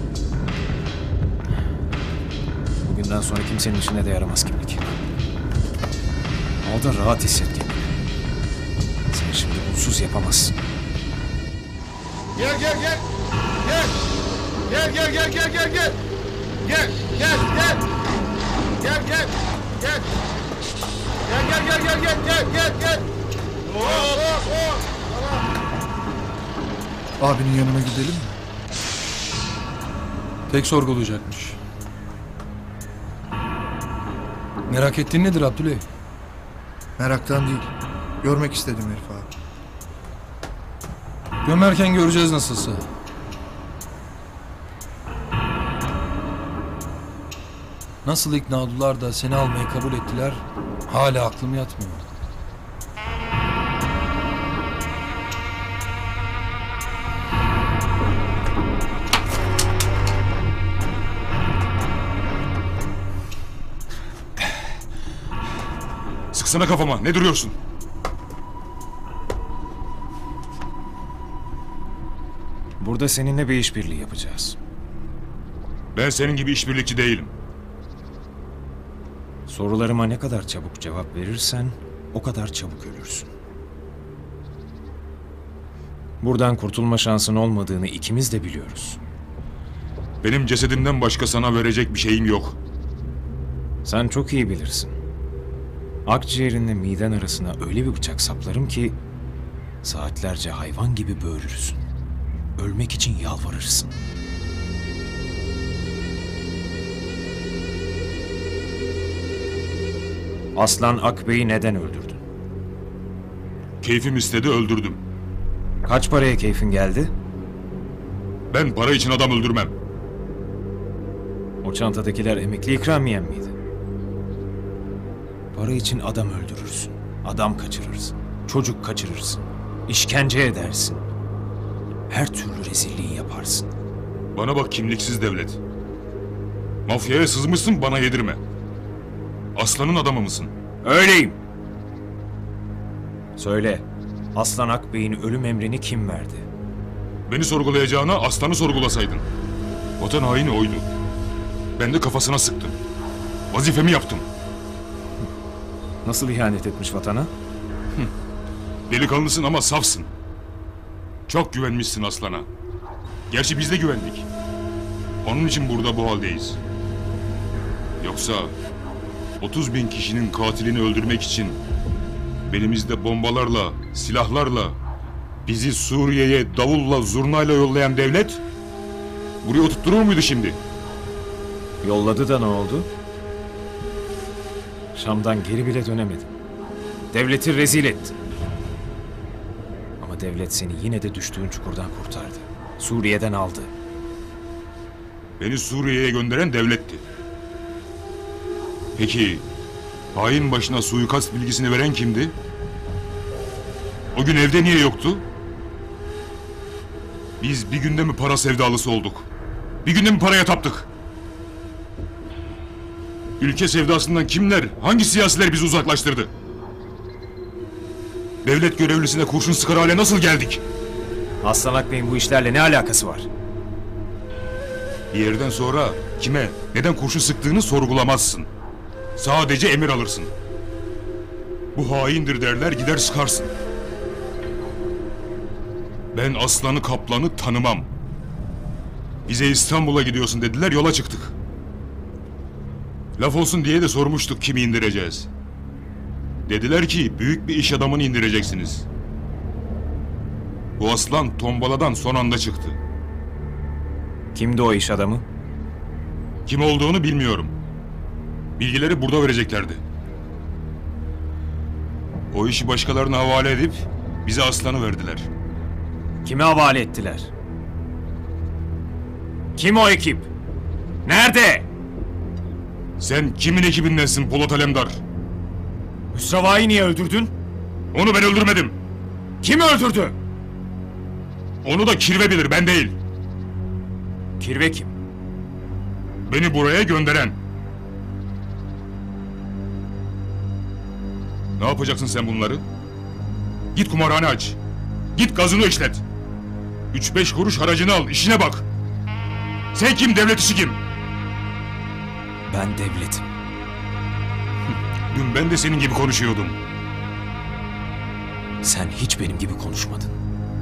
Bugünden sonra kimsenin işine de yaramaz kimlik. Al da rahat hisset kendini. Sen şimdi bunsuz yapamazsın. Gel gel gel. Gel. Gel gel gel gel gel gel. Gel gel gel. Gel gel. Gel. Gel gel gel gel gel gel gel. Hop. Abinin yanına gidelim mi? Tek sorgulayacakmış. Merak ettiğin nedir Abdüley? Meraktan değil. Görmek istedim herif abi. Gömerken göreceğiz nasılsa. Nasıl ikna oldular da seni almayı kabul ettiler, hala aklım yatmıyor. Sıksana kafama, ne duruyorsun? Burada seninle bir işbirliği yapacağız. Ben senin gibi işbirlikçi değilim. Sorularıma ne kadar çabuk cevap verirsen o kadar çabuk ölürsün. Buradan kurtulma şansın olmadığını ikimiz de biliyoruz. Benim cesedimden başka sana verecek bir şeyim yok. Sen çok iyi bilirsin. Akciğerinle miden arasına öyle bir bıçak saplarım ki saatlerce hayvan gibi böğürürsün. Ölmek için yalvarırsın. Aslan Akbey'i neden öldürdün? Keyfim istedi, öldürdüm. Kaç paraya keyfin geldi? Ben para için adam öldürmem. O çantadakiler emekli ikramiyen miydi? Para için adam öldürürsün. Adam kaçırırsın. Çocuk kaçırırsın. İşkence edersin. Her türlü rezilliği yaparsın. Bana bak kimliksiz devlet. Mafyaya sızmışsın, bana yedirme. Aslanın adamı mısın? Öyleyim. Söyle, Aslan Akbey'in ölüm emrini kim verdi? Beni sorgulayacağına aslanı sorgulasaydın. Vatan haini oydu. Ben de kafasına sıktım. Vazifemi yaptım. Nasıl ihanet etmiş vatana? Delikanlısın ama safsın. Çok güvenmişsin aslana. Gerçi biz de güvendik. Onun için burada bu haldeyiz. Yoksa 30.000 kişinin katilini öldürmek için belimizde bombalarla, silahlarla bizi Suriye'ye davulla, zurnayla yollayan devlet buraya oturtturur muydu şimdi? Yolladı da ne oldu? Şam'dan geri bile dönemedin. Devleti rezil ettin. Ama devlet seni yine de düştüğün çukurdan kurtardı. Suriye'den aldı. Beni Suriye'ye gönderen devletti. Peki hain başına suikast bilgisini veren kimdi? O gün evde niye yoktu? Biz bir günde mi para sevdalısı olduk? Bir günde mi paraya taptık? Ülke sevdasından kimler, hangi siyasiler bizi uzaklaştırdı? Devlet görevlisine kurşun sıkar hale nasıl geldik? Aslan Akbey'in bu işlerle ne alakası var? Bir yerden sonra kime, neden kurşun sıktığını sorgulamazsın. Sadece emir alırsın. Bu haindir derler, gider sıkarsın. Ben Aslan'ı Kaplan'ı tanımam. Bize İstanbul'a gidiyorsun dediler, yola çıktık. Laf olsun diye de sormuştuk kimi indireceğiz. Dediler ki büyük bir iş adamını indireceksiniz. Bu Aslan tombaladan son anda çıktı. Kimdi o iş adamı? Kim olduğunu bilmiyorum. Bilgileri burada vereceklerdi. O işi başkalarına havale edip bize Aslan'ı verdiler. Kime havale ettiler? Kim o ekip? Nerede? Sen kimin ekibindensin Polat Alemdar? Müsteva'yı niye öldürdün? Onu ben öldürmedim. Kim öldürdü? Onu da Kirve bilir, ben değil. Kirve kim? Beni buraya gönderen. Ne yapacaksın sen bunları? Git kumarhane aç. Git gazını işlet. 3-5 kuruş haracını al, işine bak. Sen kim, devlet işi kim? Ben devletim. Dün ben de senin gibi konuşuyordum. Sen hiç benim gibi konuşmadın.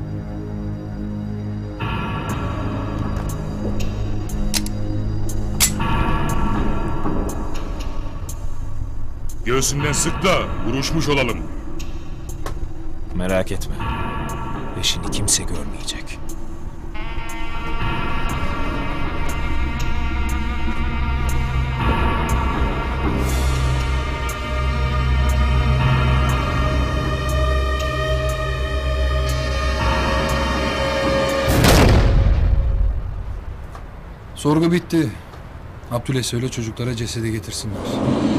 Göğsümden sık da vuruşmuş olalım. Merak etme. Peşini kimse görmeyecek. Sorgu bitti. Abdül'e söyle çocuklara cesedi getirsinler.